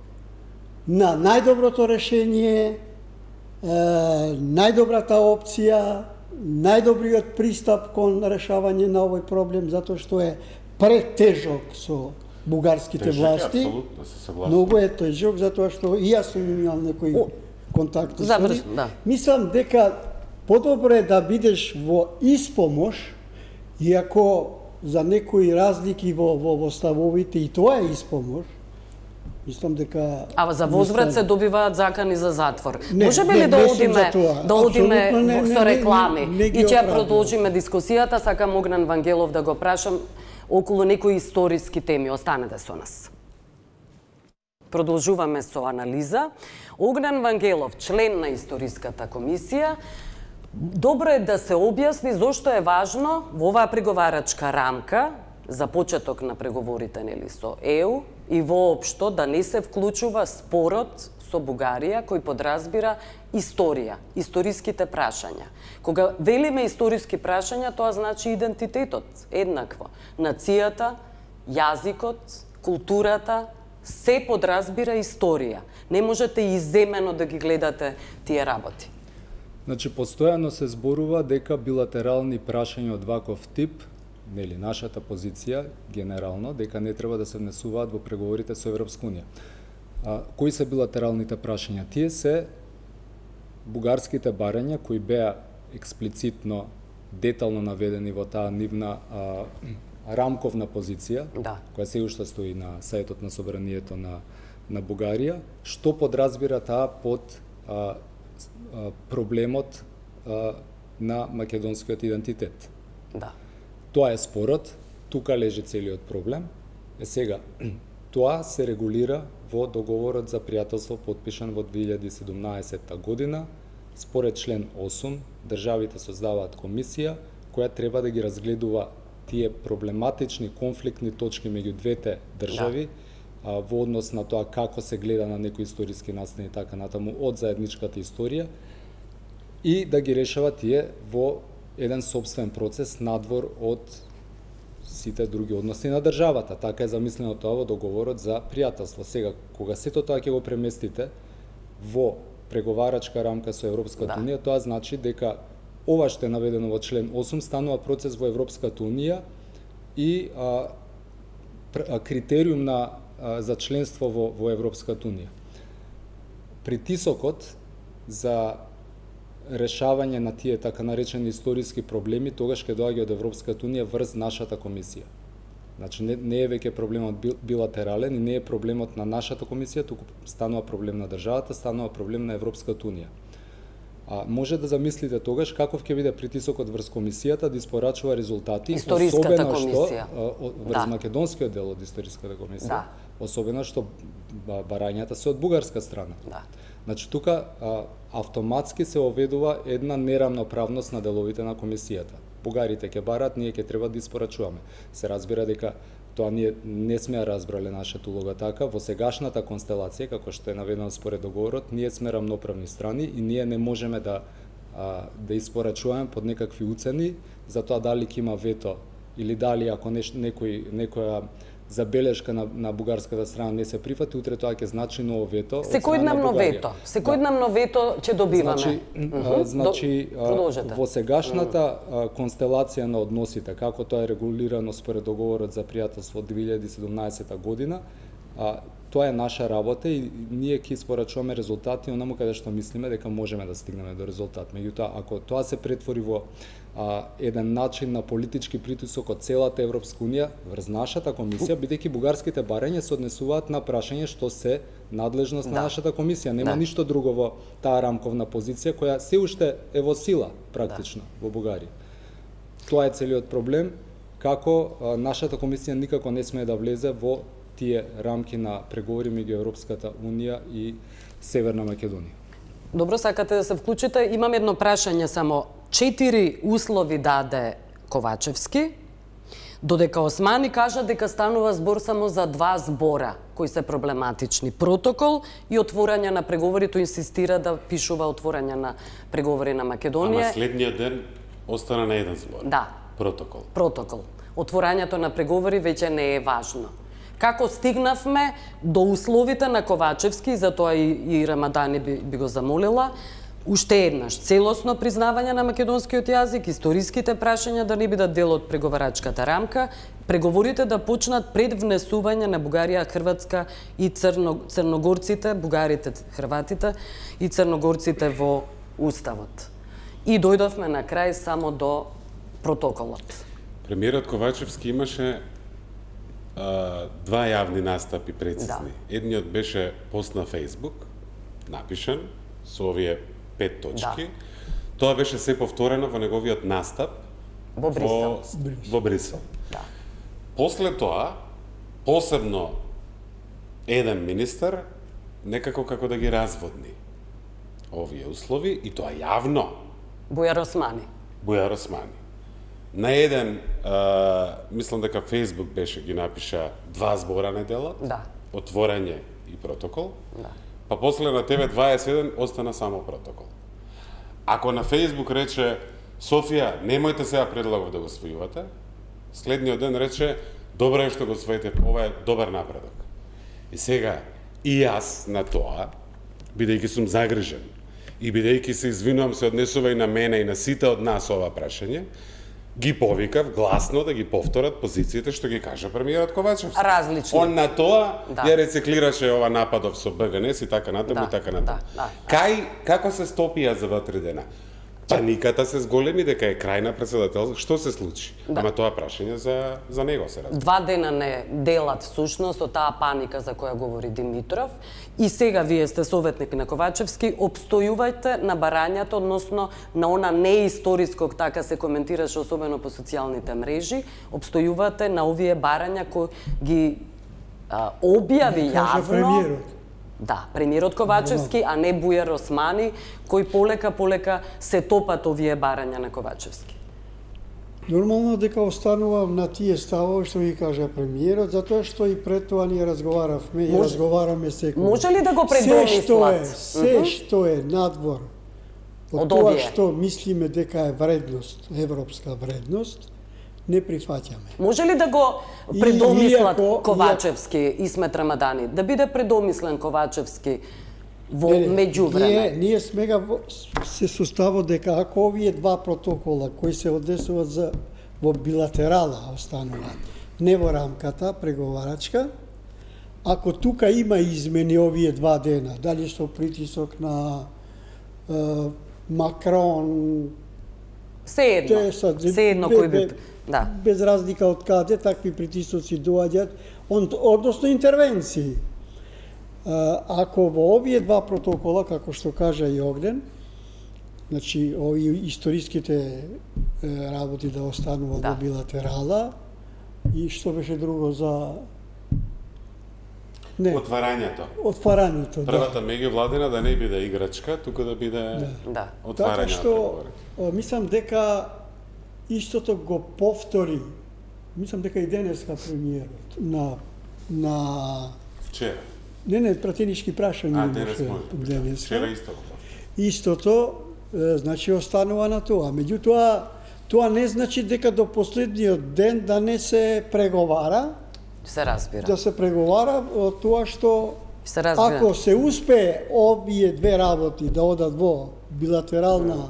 на најдоброто решение, е, најдобрата опција, најдобриот пристап кон решавање на овој проблем, затоа што е претежок со бугарските власти. Апсолутно се согласувам. Многу е тежок, затоа што и јас сум имал некои О, контакти со заврши, нив. да. Мислам дека подобро е да бидеш во испомош, иако за некои разлики во, во, во ставовите и тоа е испомош. Мислам дека... А за возврат се добиваат закани за затвор. Не, Можеме не, ли да не сум одиме за тоа. да одиме Апсолутно не, во- не, со не, реклами не, не ги и ќе ја оправдувам. продолжиме дискусијата, сакам Огнен Вангелов да го прашам околу некои историски теми. Останете со нас. Продолжуваме со анализа. Огнен Вангелов, член на Историската комисија, добро е да се објасни зошто е важно во оваа преговарачка рамка за почеток на преговорите нели со Е У и воопшто да не се вклучува спорот со Бугарија кој подразбира историја, историските прашања. Кога велиме историски прашања, тоа значи идентитетот, еднакво. Нацијата, јазикот, културата, се подразбира историја. Не можете иземено да ги гледате тие работи. Значи, постојано се зборува дека билатерални прашања од ваков тип, нели, нашата позиција, генерално, дека не треба да се внесуваат во преговорите со Европска унија. А, кои се билатералните прашања? Тие се бугарските барања кои беа експлицитно, детално наведени во таа нивна а, рамковна позиција, Да. која се уште стои на сајтот на собранието на, на Бугарија, што подразбира таа под а, а, проблемот а, на македонскиот идентитет. Да. Тоа е спорот, тука лежи целиот проблем. Е сега, тоа се регулира во договорот за пријателство потпишан во две илјади и седумнаесетта година. Според член осум, државите создаваат комисија која треба да ги разгледува тие проблематични конфликтни точки меѓу двете држави а, во однос на тоа како се гледа на некои историски настани и така натаму од заедничката историја и да ги решава тие во еден собствен процес надвор од сите други односи на државата. Така е замислено тоа во договорот за пријателство. Сега, кога сето тоа ќе го преместите во преговарачка рамка со Европската да. унија, тоа значи дека ова што е наведено во член осум станува процес во Европската унија и а, а, критериум на, а, за членство во, во Европската унија. Притисокот за решавање на тие така наречени историски проблеми тогаш ќе доаѓа од Европската унија врз нашата комисија. Значи не, не е веќе проблемот билатерален и не е проблемот на нашата комисија, туку станува проблем на државата, станува проблем на Европската унија. А може да замислите тогаш каков ќе биде притисокот врз комисијата да испорачува резултати, Историската особено комисија. што врз да. македонскиот дел од историската комисија, да. особено што барањата се од бугарска страна. Да. Значи тука а, автоматски се оведува една нерамноправност на деловите на комисијата. Бугарите ќе барат, ние ќе треба да испорачуваме. Се разбира дека тоа ние не сме разбрале нашата улога така. Во сегашната констелација, како што е наведено според договорот, ние сме рамноправни страни и ние не можеме да а, да испорачуваме под некакви уцени за тоа дали ќе има вето или дали ако неш, некој некоја забелешка на, на бугарската страна не се прифати, утре тоа ќе значи ново вето. Секојдневно вето. Секојдневно да. вето ќе добиваме. Значи, mm -hmm. значи До... во сегашната а, констелација на односите, како тоа е регулирано според договорот за пријателство од две илјади и седумнаесета година, а, тоа е наша работа и ние ќе испорачуваме резултати онаму каде што мислиме дека можеме да стигнеме до резултат. Меѓутоа, ако тоа се претвори во а, еден начин на политички притисок од целата Европска унија врз нашата комисија, бидејќи бугарските барања се однесуваат на прашање што се надлежност да. на нашата комисија. Нема да. ништо друго во таа рамковна позиција која се уште е во сила практично да. во Бугарија. Тоа е целиот проблем, како а, нашата комисија никако не смее да влезе во тие рамки на преговори меѓу Европската унија и Северна Македонија. Добро, сакате да се вклучите. Имам едно прашање само. Четири услови даде Ковачевски, додека Османи кажа дека станува збор само за два збора кои се проблематични. Протокол и отворање на преговори, тој инсистира да пишува отворање на преговори на Македонија. Ама следниот ден остана на еден збор. Да. Протокол. Протокол. Отворањето на преговори веќе не е важно. Како стигнавме до условите на Ковачевски, затоа и, и Рамадани би, би го замолила, уште еднаш, целосно признавање на македонскиот јазик, историските прашања да не бидат дел од преговарачката рамка, преговорите да почнат пред внесување на Бугарија, Хрватска и Црно, црногорците, бугарите, хрватите и црногорците во Уставот. И дојдовме на крај само до протоколот. Премиерот Ковачевски имаше а, два јавни настапи прецизни. Да. Едниот беше пост на Фејсбук, напишан, со овие пет точки. Да. Тоа беше се повторено во неговиот настап во Брисел. Во, во Брисел. Да. После тоа, посебно еден министер некако како да ги разводни овие услови и тоа јавно. Бујар Османи. Бујар Османи. На еден, а, мислам дека Фејсбук беше ги напиша два збора неделот, да. Отворање и протокол. Да. Па после на Т В дваесет и еден остана само протокол. Ако на Фејсбук рече Софија, немојте сега предлагов да го освојувате, следниот ден рече добро е што го освоите, ова е добар напредок. И сега и јас на тоа, бидејќи сум загрижен и бидејќи се извинувам, се однесува и на мене и на сите од нас ова прашање, ги повикав гласно да ги повторат позициите што ги кажа премиерот Ковачевски. Различни. Он на тоа да. ја рециклираше ова нападов со Б Г Н С и така натаму да, и така натаму. Да, да, Кај како се стопија за два-три дена? Паниката се зголеми дека е крај на председател. Што се случи? Да. Ама тоа прашање за за него се разбира. Два дена не делат всушност од таа паника за која говори Димитров. И сега вие сте советник на Ковачевски, обстојувајте на барањето, односно на она неисториско, така се коментираше особено по социјалните мрежи, обстојувате на овие барања кои ги а, објави јавно. Да, премиерот Ковачевски, а не Бујар Османи, кој полека полека се топат овие барања на Ковачевски. Нормално дека останувам на тие ставови што ги кажа премиерот, затоа што и пред тоа ние разговаравме и Може- разговараме секој. Може ли да го Се што е, предомислат? се Мгм. што е надвор од Од тоа овие. што мислиме дека е вредност, европска вредност, не прифаќаме. Може ли да го И- предомислат иако- Ковачевски и Исмет Рамадани? Да биде предомислен Ковачевски во Не, не, Ние, меѓувреме? ние сме во, се составо дека ако овие два протокола кои се однесуваат за во билатерала остануваат, не во рамката преговарачка, ако тука има измени овие два дена, дали со притисок на е, Макрон, Се едно. те са Се едно бе- кој би... бе- Да. без разлика од каде такви притисоци доаѓаат, он- односно интервенции. А, Ако во овие два протокола, како што кажа и Огнен, значи овие историските е, работи да остануваат Да. во билатерала, и што беше друго за не, Отварањето. отварањето, да. Првата меѓувладина да не биде играчка, туку да биде Да. отварање Така на што преговорите. а, мислам дека истото го повтори. Мислам дека и денеска премиерот на на Вчера. не не пратенички прашања А, имаше денес може. денеска. Вчера исто го. Истото е, значи останува на тоа. Меѓутоа тоа не значи дека до последниот ден да не се преговара, Се разбира. да се преговара од тоа што Се разбира. ако се успее овие две работи да одат во билатерална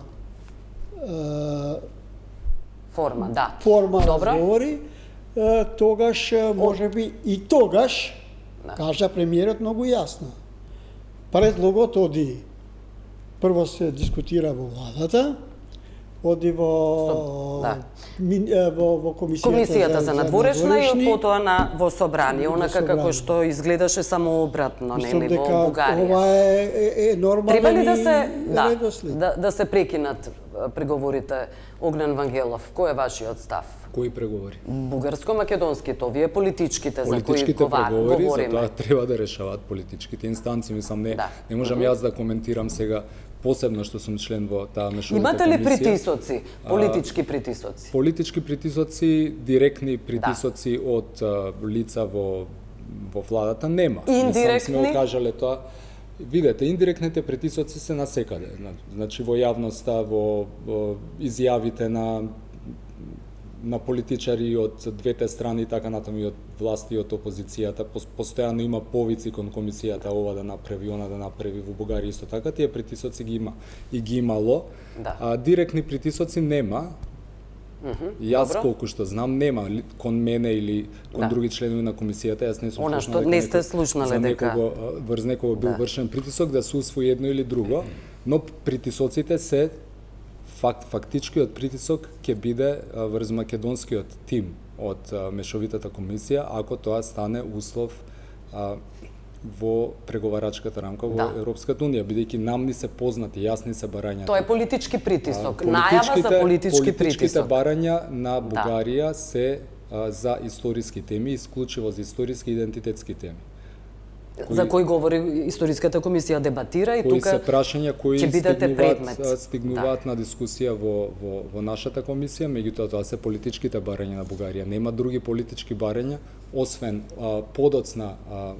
е, Форма, да. форма Добро. разговори, е, тогаш е, може би и тогаш, Да. кажа премиерот многу јасно. Предлогот оди, прво се дискутира во владата, оди во, Да. ми- е, во, во комисијата, Комисијата за надворешна и надворешни. потоа на во собрание, Во онака собрание. како што изгледаше само обратно, Мислам нели, во дека Бугарија. ова е, е, е нормален Треба ли да се и да, редослед. да, да се прекинат а, преговорите? Огнен Вангелов, кој е вашиот став? Кои преговори? Бугарско-македонските, овие политичките, за кои Политичките говор- преговори, за говориме. тоа треба да решаваат политичките инстанции, мислам не Да. не можам Мгм. јас да коментирам сега посебно што сум член во таа мешовита Имате ли комисија. притисоци, политички притисоци? Политички притисоци, директни притисоци да. од а, лица во во владата нема. Не Индиректни? сме окажале тоа. Видете, индиректните притисоци се насекаде. Значи во јавноста, во, во изјавите на на политичари од двете страни, така натаму и од власти и од опозицијата. Пос- Постојано има повици кон комисијата, ова да направи, она да направи. Во Бугарија исто така, тие притисоци ги има и ги имало. Да. А директни притисоци нема. Јас добро. колку што знам нема ли- кон мене или кон Да. други членови на комисијата, јас не сум Она слушнал што дека не сте некој- слушнале за дека- некого, а, врз некого бил Да. вршен притисок да се усвои едно или друго, но притисоците се факт фактичкиот притисок ќе биде а, врз македонскиот тим од а, мешовитата комисија ако тоа стане услов а, во преговарачката рамка во Да. Европската унија, бидејќи нам ни се познати, јасни се барањата. Тоа е политички притисок, А, најава за политички политичките притисок. барања на Бугарија се а, за историски теми, исклучиво за историски идентитетски теми. За кои говори историската комисија дебатира и Кои тука се прашања кои ќе бидете стигнуваат, предмет. а, стигнуваат на дискусија во, во, во нашата комисија, меѓутоа тоа се политичките барања на Бугарија. Нема други политички барања, освен а, подоцна а, а,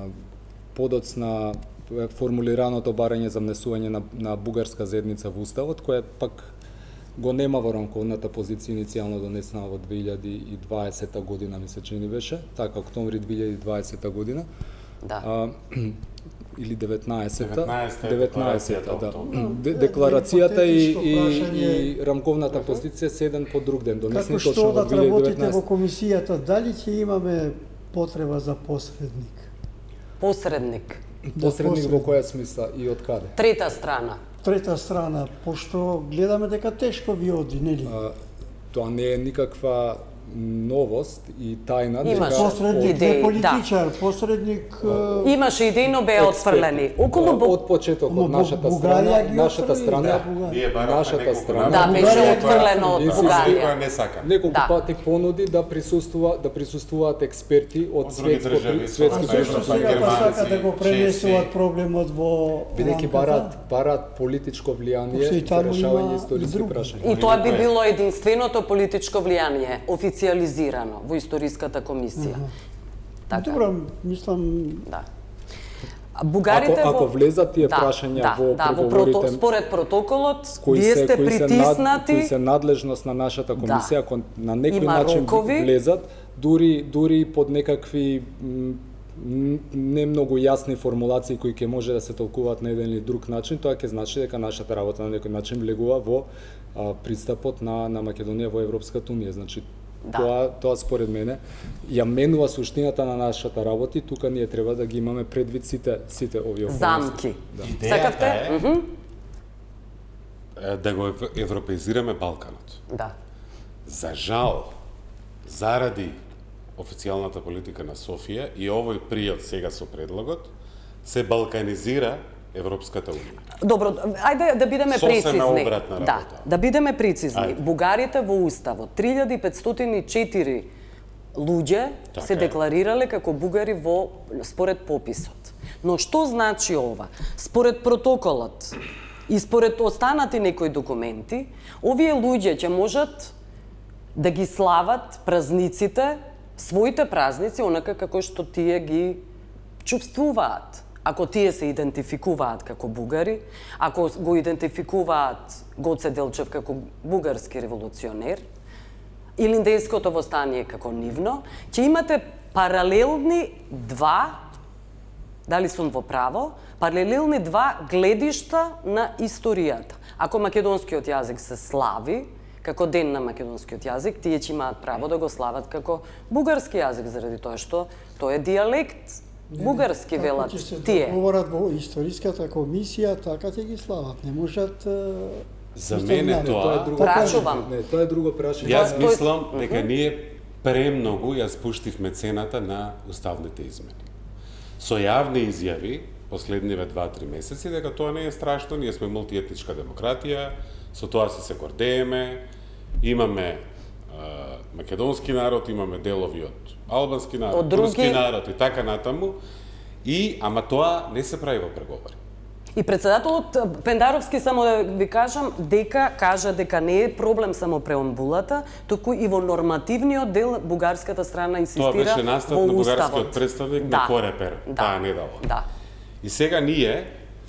подоцна е, формулираното барање за внесување на, на бугарска заедница во Уставот, која пак го нема во рамковната позиција иницијално донесена во две илјади и дваесета година, ми се чини беше, така, октомври две илјади и дваесета година. Да. А, или деветнаесета, деветнаесета е деветнаесета, да. декларацијата, Де- Декларацијата и, Хипотетичко и, прашање. и рамковната позиција се еден по друг ден, Како донесени што точно во да работите во две илјади и деветнаесета. комисијата, дали ќе имаме потреба за посредник? Посредник. Посредник во која смисла и од каде? Трета страна. Трета страна, пошто гледаме дека тешко ви оди, нели? А, тоа не е никаква новост и тајна Имаш. дека Посредник, идеи, не политичар, посредник... е, Имаше идејно беа отфрлени. Околу од, од почетокот Ама нашата Бугарија страна, ги нашата отфрли, страна, да. Ние баравме нашата неколку страна. Да, народи, беше која- отфрлено од која Бугарија. не сака. Неколку Да. пати понуди да присуствува да присуствуваат експерти од Од други светско држави, светски со- Зошто Европа, сега па германци, сака да го пренесуваат проблемот во бидејќи рамката? бараат бараат политичко Пошто влијание и за таму решавање има историски други. прашања. И тоа би било единственото политичко влијание, официализирано во историската комисија. Така, Добро, мислам, да. А Бугарите Ако- ако во... влезат тие да, прашања да, во да, во преговорите, прото... според протоколот, кои вие се сте кои се над, притиснати. кои се надлежност на нашата комисија, ако на некој Има начин рокови. влезат, дури дури под некакви м, м, не многу јасни формулации кои ќе може да се толкуваат на еден или друг начин, тоа ќе значи дека нашата работа на некој начин влегува во а, пристапот на на Македонија во Европската унија. Значи Да. тоа тоа според мене ја менува суштината на нашата работа и тука ние треба да ги имаме предвид сите сите овие околности. Замки. Идејата Сакавте? е Мгм. е, да го ев- европеизираме Балканот. Да. За жал, заради официјалната политика на Софија и овој пријат сега со предлогот, се балканизира Европската унија. Добро, ајде да бидеме Сосема прецизни. обратна Да, работа. да бидеме прецизни. Ајде. Бугарите во уставот три илјади петстотини и четири луѓе Така се е. декларирале како бугари во според пописот. Но што значи ова? Според протоколот и според останати некои документи, овие луѓе ќе можат да ги слават празниците, своите празници, онака како што тие ги чувствуваат. Ако тие се идентификуваат како бугари, ако го идентификуваат Гоце Делчев како бугарски револуционер, Илинденското востание како нивно, ќе имате паралелни два, дали сум во право, паралелни два гледишта на историјата. Ако македонскиот јазик се слави, како ден на македонскиот јазик, тие ќе имаат право да го слават како бугарски јазик, заради тоа што тој е дијалект бугарски, велат Како ќе се тие. договорат во историската комисија, така ќе ги слават. Не можат... е, За мислам, мене нали, тоа- Тоа е друго Прашувам. прашање. Не, тоа е друго прашање. Јас Тој- мислам дека ние премногу ја спуштивме цената на уставните измени. Со јавни изјави последниве два-три месеци дека тоа не е страшно, ние сме мултиетничка демократија, со тоа се се гордееме, имаме а, македонски народ, имаме делови од албански народ, Од други- турски народ и така натаму, и ама тоа не се прави во преговори. И председателот Пендаровски, само да ви кажам, дека кажа дека не е проблем само преамбулата, туку и во нормативниот дел бугарската страна инсистира Тоа беше настав во на уставот. бугарскиот представник Да. на Корепер, Да. таа недела. Да. И сега ние,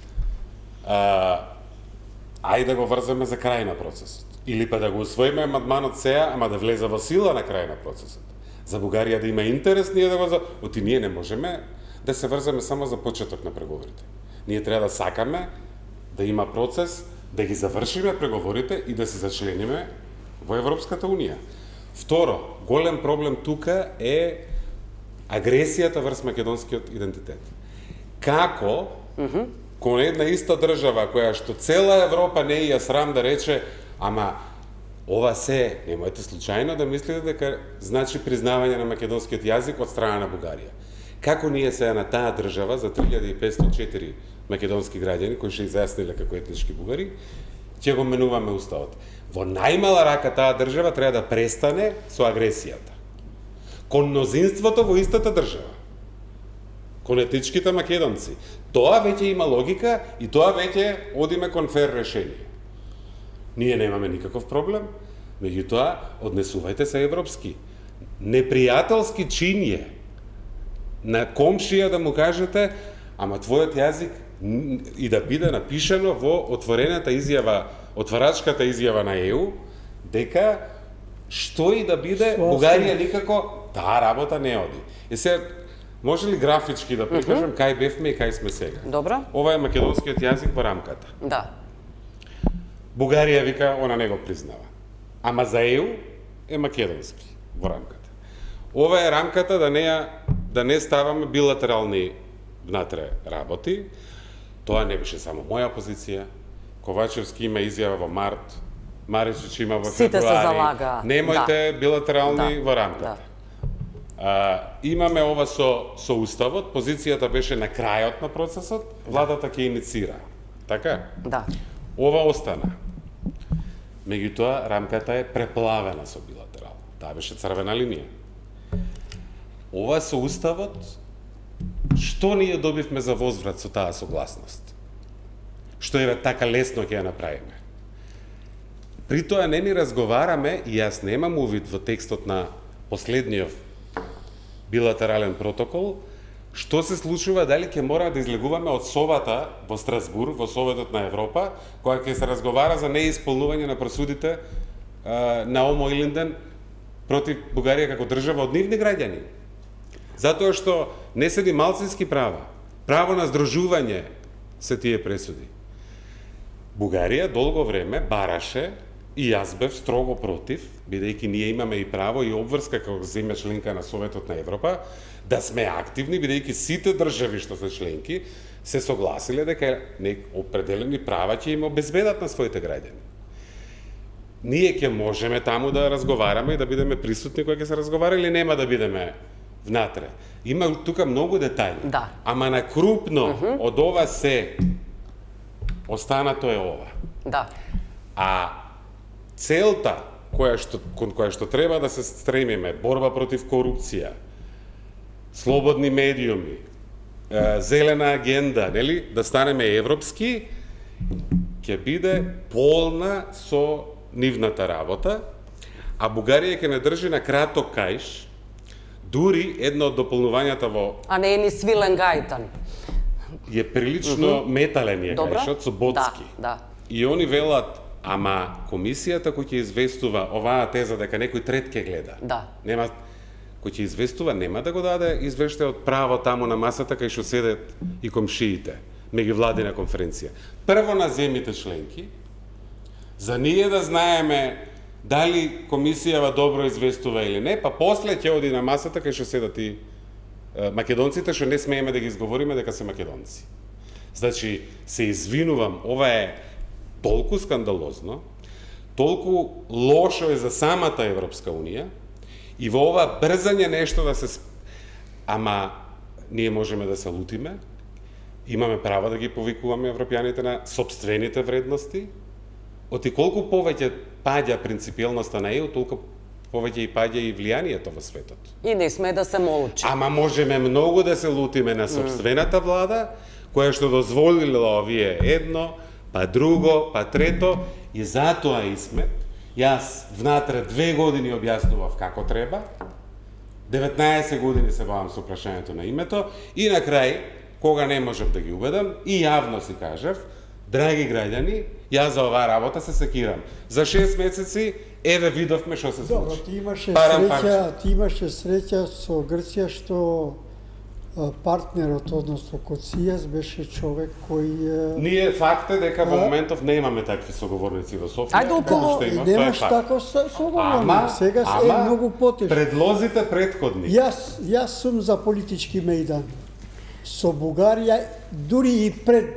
а, ајде да го врземе за крај на процесот. Или па да го усвоиме амандманот сеја, ама да влезе во сила на крај на процесот. За Бугарија да има интерес, ние да го... Оти ние не можеме да се врземе само за почеток на преговорите. Ние треба да сакаме да има процес, да ги завршиме преговорите и да се зачлениме во Европската Унија. Второ, голем проблем тука е агресијата врз македонскиот идентитет. Како кон една иста држава која што цела Европа не ја срам да рече, ама ова се, немојте случајно да мислите дека значи признавање на македонскиот јазик од страна на Бугарија. Како ние сега на таа држава за три илјади и петстотини и четири македонски граѓани кои се изјасниле како етнички бугари, ќе го менуваме уставот. Во најмала рака таа држава треба да престане со агресијата. Кон мнозинството во истата држава. Кон етничките македонци. Тоа веќе има логика и тоа веќе одиме кон фер решение. Ние немаме никаков проблем, меѓутоа однесувајте се европски. Непријателски чин е на комшија да му кажете, ама твојот јазик н- и да биде напишано во отворената изјава, отварачката изјава на Е У, дека што и да биде, Со Бугарија никако таа работа не оди. И сега, може ли графички да прикажам кај бевме и кај сме сега? Добро? Ова е македонскиот јазик во рамката. Да. Бугарија вика, она не го признава. Ама за Е У е македонски во рамката. Ова е рамката да не ја, да не ставаме билатерални внатре работи. Тоа не беше само моја позиција. Ковачевски има изјава во март Маричич има во Сите се февруари. залагаа. Немојте Да. билатерални Да. во рамката. А, имаме ова со, со уставот, позицијата беше на крајот на процесот, владата ќе иницира. Така? Да. Ова остана. Меѓутоа, рамката е преплавена со билатерал. Таа беше црвена линија. Ова со уставот, што ние добивме за возврат со таа согласност? Што е така лесно ќе ја направиме? При тоа не ни разговараме, и јас немам увид во текстот на последниот билатерален протокол, што се случува, дали ќе мора да излегуваме од Совата во Страсбур, во Советот на Европа, која ќе се разговара за неисполнување на пресудите а, на Омо Илинден против Бугарија како држава од нивни граѓани. Затоа што не се ни малцински права, право на здружување се тие пресуди. Бугарија долго време бараше, и јас бев строго против, бидејќи ние имаме и право и обврска како земја членка на Советот на Европа, да сме активни, бидејќи сите држави што се членки се согласиле дека нек определени права ќе им обезбедат на своите граѓани. Ние ќе можеме таму да разговараме и да бидеме присутни кога ќе се разговара, или нема да бидеме внатре. Има тука многу детајли. Да. Ама на крупно uh -huh. од ова се останато е ова. Да. А целта која што кон која што треба да се стремиме, борба против корупција, слободни медиуми, зелена агенда, нели, да станеме европски, ќе биде полна со нивната работа, а Бугарија ќе не држи на краток каиш, дури едно од дополнувањата во... А не е ни свилен гајтан. Е прилично uh -huh. метален е гајшот со боцки. Да, да. И они велат, ама комисијата кој ќе известува оваа теза дека некој трет ќе гледа. Да. Нема кој ќе известува нема да го даде извештајот право таму на масата кај што седат и комшиите меѓувладина конференција. Прво на земјите членки, за ние да знаеме дали комисијава добро известува или не, па после ќе оди на масата кај што седат и е, македонците што не смееме да ги изговориме дека се македонци. Значи, се извинувам, ова е толку скандалозно, толку лошо е за самата Европска Унија и во ова брзање нешто да се... Ама, ние можеме да се лутиме, имаме право да ги повикуваме европјаните на собствените вредности, оти колку повеќе паѓа принципиелноста на Е У, толку повеќе и паѓа и влијанието во светот. И не сме да се молчи. Ама можеме многу да се лутиме на собствената влада, која што дозволила овие едно, па друго, па трето, и затоа Исмет, јас внатре две години објаснував како треба, деветнаесет години се бавам со прашањето на името, и на крај, кога не можев да ги убедам, и јавно си кажав, драги граѓани, јас за оваа работа се секирам. За шест месеци, еве видовме што се случи. Добро, ти имаше Парам среќа, парче. ти имаше среќа со Грција што а, партнерот, односно Коцијас, беше човек кој... Ние факт е дека во А? моментов немаме такви соговорници во Софија. Ајде околу- Што И имав, тоа е немаш факт. тако со- соговорник. Ама, Сега е ама, многу потешно. предлозите претходни. Јас, јас сум за политички мејдан. Со Бугарија, дури и пред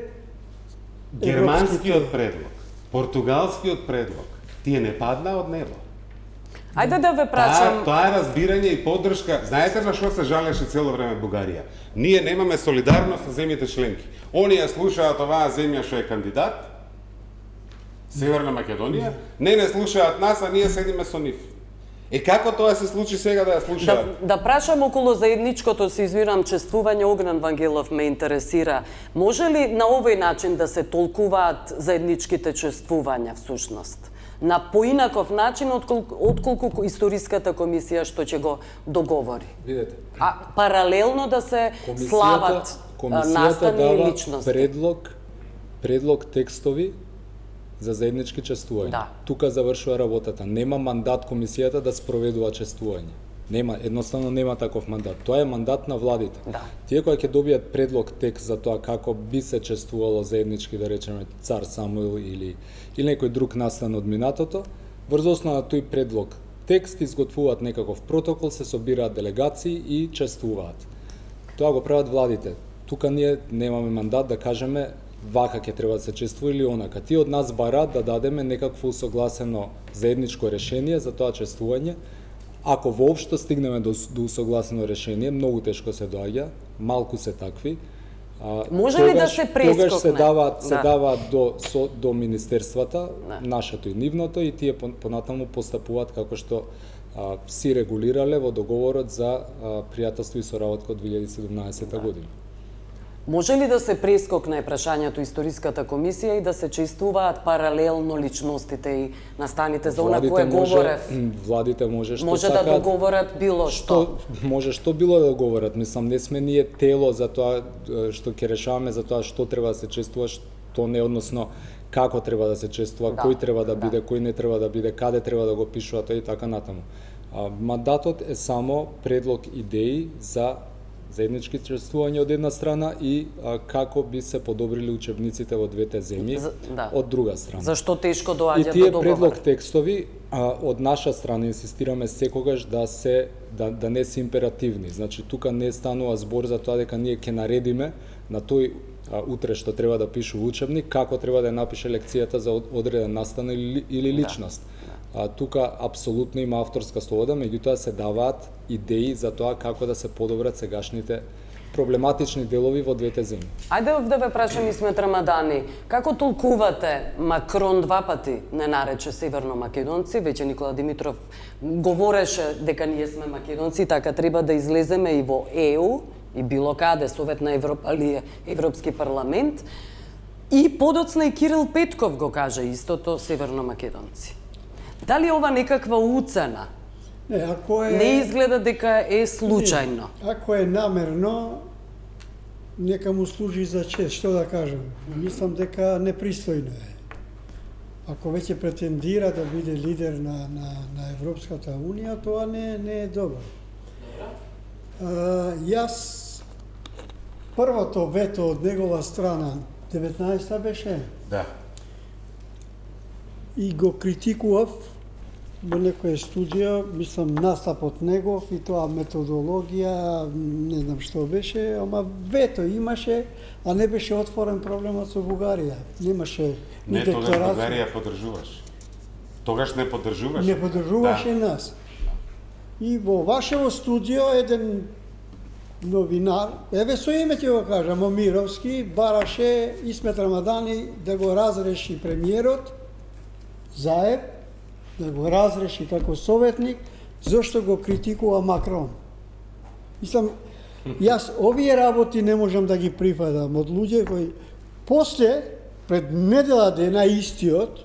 Германскиот предлог, португалскиот предлог, тие не падна од небо. Ајде да ве Таа, прашам, тоа е разбирање и поддршка. Знаете на што се жалеше цело време Бугарија? Ние немаме солидарност со земјите членки. Оние слушаат оваа земја што е кандидат, Северна Македонија, не не слушаат нас, а ние седиме со нив. Е како тоа се случи сега да ја да, слушаат? да прашам околу заедничкото, се извинам, чествување, Огнан Вангелов ме интересира. Може ли на овој начин да се толкуваат заедничките чествувања всушност? На поинаков начин отколку, отколку историската комисија што ќе го договори. Видете, А паралелно да се слават а, комисијата настани и дава личности. предлог, предлог текстови за заеднички чествувања. Да. Тука завршува работата. Нема мандат комисијата да спроведува чествување. Нема, едноставно нема таков мандат. Тоа е мандат на владите. Да. Тие кои ќе добијат предлог текст за тоа како би се чествувало заеднички, да речеме, цар Самуил или или некој друг настан од минатото, врз основа на тој предлог текст изготвуваат некаков протокол, се собираат делегации и чествуваат. Тоа го прават владите. Тука ние немаме мандат да кажеме вака ќе треба да се чествува или онака. Ти од нас бараат да дадеме некакво усогласено заедничко решение за тоа чествување. Ако воопшто стигнеме до, до усогласено решение, многу тешко се доаѓа, малку се такви. А, Може ли да се прескокне? Тогаш се даваат, се да. даваат до, со, до министерствата, да. нашето и нивното, и тие понатаму постапуваат како што а, си регулирале во договорот за а, пријателство и соработка од две илјади и седумнаесета да. година. Може ли да се прескокне прашањето историската комисија и да се чествуваат паралелно личностите и настаните за она кое говорев? Владите може што може сакаат, да договорат било што. што. Може што било да договорат. Мислам, не сме ние тело за тоа што ќе решаваме за тоа што треба да се чествува, што не, односно како треба да се чествува, да. кој треба да биде, да. кој не треба да биде, каде треба да го пишува тоа и така натаму. А, мандатот е само предлог идеи за заеднички чествување од една страна и а, како би се подобрили учебниците во двете земји да. од друга страна. Зашто тешко доаѓа до договор? И тие предлог текстови а, од наша страна инсистираме секогаш да се да, да не се императивни. Значи тука не станува збор за тоа дека ние ќе наредиме на тој а, утре што треба да пише учебник како треба да напише лекцијата за одреден настан или, или личност. Да. А, тука апсолутно има авторска слобода, меѓутоа се даваат идеи за тоа како да се подобрат сегашните проблематични делови во двете земји. Ајде да ве прашам Исмет Рамадани, како толкувате Макрон два пати не нарече Северно Македонци, веќе Никола Димитров говореше дека ние сме македонци, така треба да излеземе и во Е У и било каде, Совет на Европа или Европски парламент, и подоцна и Кирил Петков го каже истото, Северно Македонци. Дали ова некаква уцена? Не, ако е... Не изгледа дека е случајно. Не, ако е намерно, нека му служи за чест, што да кажам. Мислам дека непристојно е. Ако веќе претендира да биде лидер на, на, на Европската Унија, тоа не, не е добро. А, јас, првото вето од негова страна, деветнаесета беше? Да. И го критикував во некоја студија, мислам настапот негов и тоа методологија, не знам што беше, ама вето имаше, а не беше отворен проблемот со Бугарија. Немаше ни не, декларација. Не, тогаш Бугарија поддржуваш. Тогаш не поддржуваш. Не поддржуваше да. нас. И во вашево студио еден новинар, еве со име ќе го кажам, Момировски, бараше Исмет Рамадани да го разреши премиерот Заев, да го разреши како советник, зашто го критикува Макрон. Мислам, јас овие работи не можам да ги прифатам од луѓе кои после, пред недела дена истиот,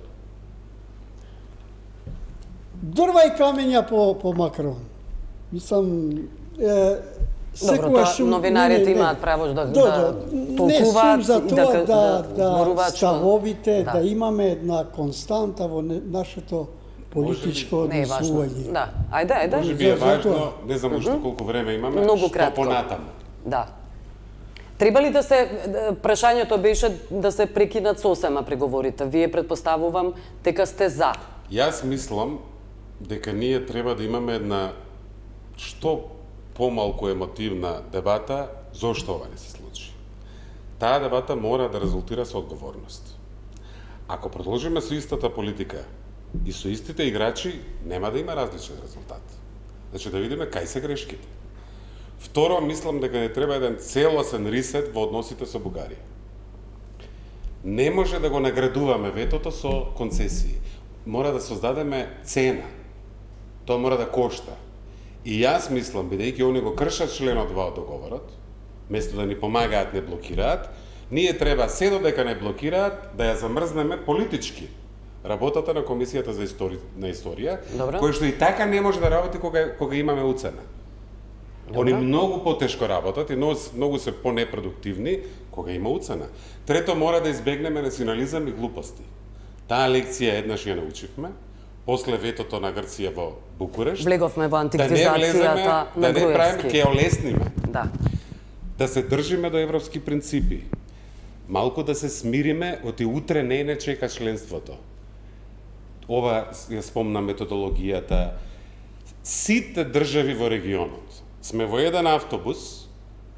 дрва и камења по, по Макрон. Мислам, е, Добро, тоа новинарите имаат право да, да, да толкуваат не сум за тоа и да, да, да ставовите, да. да имаме една константа во нашето политичко однесување. Да, ајде, ајде. Може би е важно, не знам уште колку време имаме, Многу што кратко. понатаму. Да. Треба ли да се, прашањето беше да се прекинат сосема преговорите? Вие предпоставувам дека сте за. Јас мислам дека ние треба да имаме една што помалку емотивна дебата зошто ова не се случи. Таа дебата мора да резултира со одговорност. Ако продолжиме со истата политика и со истите играчи, нема да има различен резултат. Значи да видиме кај се грешките. Второ, мислам дека не треба еден целосен рисет во односите со Бугарија. Не може да го наградуваме ветото со концесии. Мора да создадеме цена. Тоа мора да кошта. И јас мислам, бидејќи они го кршат членот два од договорот, место да ни помагаат, не блокираат, ние треба се додека не блокираат да ја замрзнеме политички работата на Комисијата за истори... на историја, Добро. кој што и така не може да работи кога, кога имаме уцена. Добро. Они многу потешко работат и многу, многу се понепродуктивни кога има уцена. Трето, мора да избегнеме национализам и глупости. Таа лекција еднаш ја научивме, после ветото на Грција во Букурешт. Влеговме во антиквизацијата да на Груевски. Да не правиме, ќе ја олесниме. Да. Да се држиме до европски принципи. Малку да се смириме, оти утре не не чека членството. Ова ја спомна методологијата. Сите држави во регионот сме во еден автобус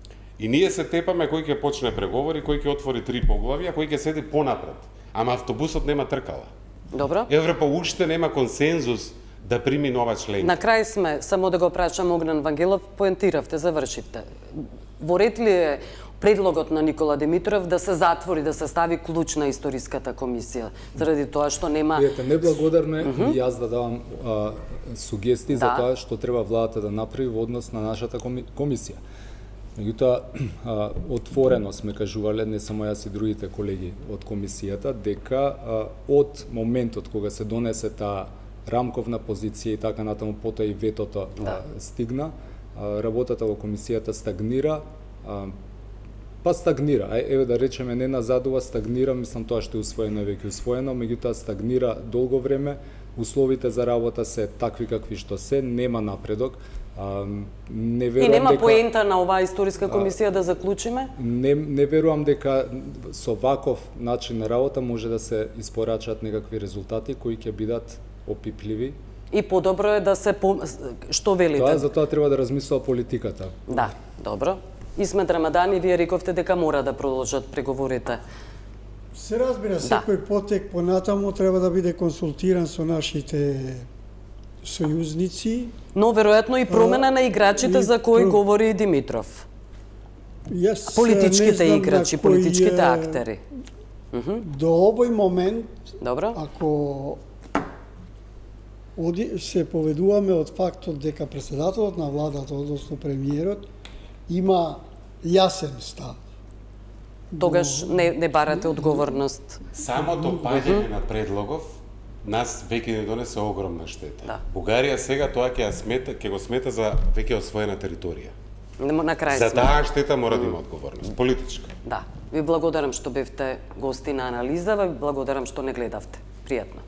И ние се тепаме кој ќе почне преговори, кој ќе отвори три поглавја, кој ќе седи понапред. Ама автобусот нема тркала. Добро. Европа уште нема консензус да прими нова членка. На крај сме, само да го прашам Огнен Вангелов, поентиравте, завршивте. Во ред ли е предлогот на Никола Димитров да се затвори, да се стави клуч на историската комисија, заради тоа што нема... Видете, неблагодарно е и јас да давам а, сугестии Да. за тоа што треба владата да направи во однос на нашата коми- комисија. Меѓутоа, а, отворено сме кажувале, не само јас и другите колеги од комисијата, дека а, од моментот кога се донесе таа рамковна позиција и така натаму, потоа и ветото Да. а, стигна, а, работата во комисијата стагнира, а, па стагнира, а еве да речеме не назадува, стагнира, мислам тоа што е усвоено е веќе усвоено, меѓутоа стагнира долго време, условите за работа се такви какви што се, нема напредок. А, не И верувам нема дека поента на оваа историска комисија да заклучиме? не не верувам дека со ваков начин на работа може да се испорачаат некакви резултати кои ќе бидат опипливи. И подобро е да се по... што велите? Тоа за тоа треба да размислува политиката. Да, добро. Исмет Рамадан, и вие рековте дека мора да продолжат преговорите. Се разбира, Да. секој потек понатаму треба да биде консултиран со нашите сојузници. Но веројатно и промена на играчите И за кои про- говори и Димитров. Јас Политичките не знам на играчи, кој политичките е- актери. До овој момент, Добро? ако оди, се поведуваме од фактот дека председателот на владата, односно премиерот, има јасен став. Тогаш не, не барате одговорност. Самото паѓање на предлогов нас веќе не донесе огромна штета. Да. Бугарија сега тоа ќе ја смета, ќе го смета за веќе освоена територија. На крај За сме. таа штета мора да има одговорност, политичка. Да. Ви благодарам што бевте гости на анализа, ви благодарам што не гледавте. Пријатно.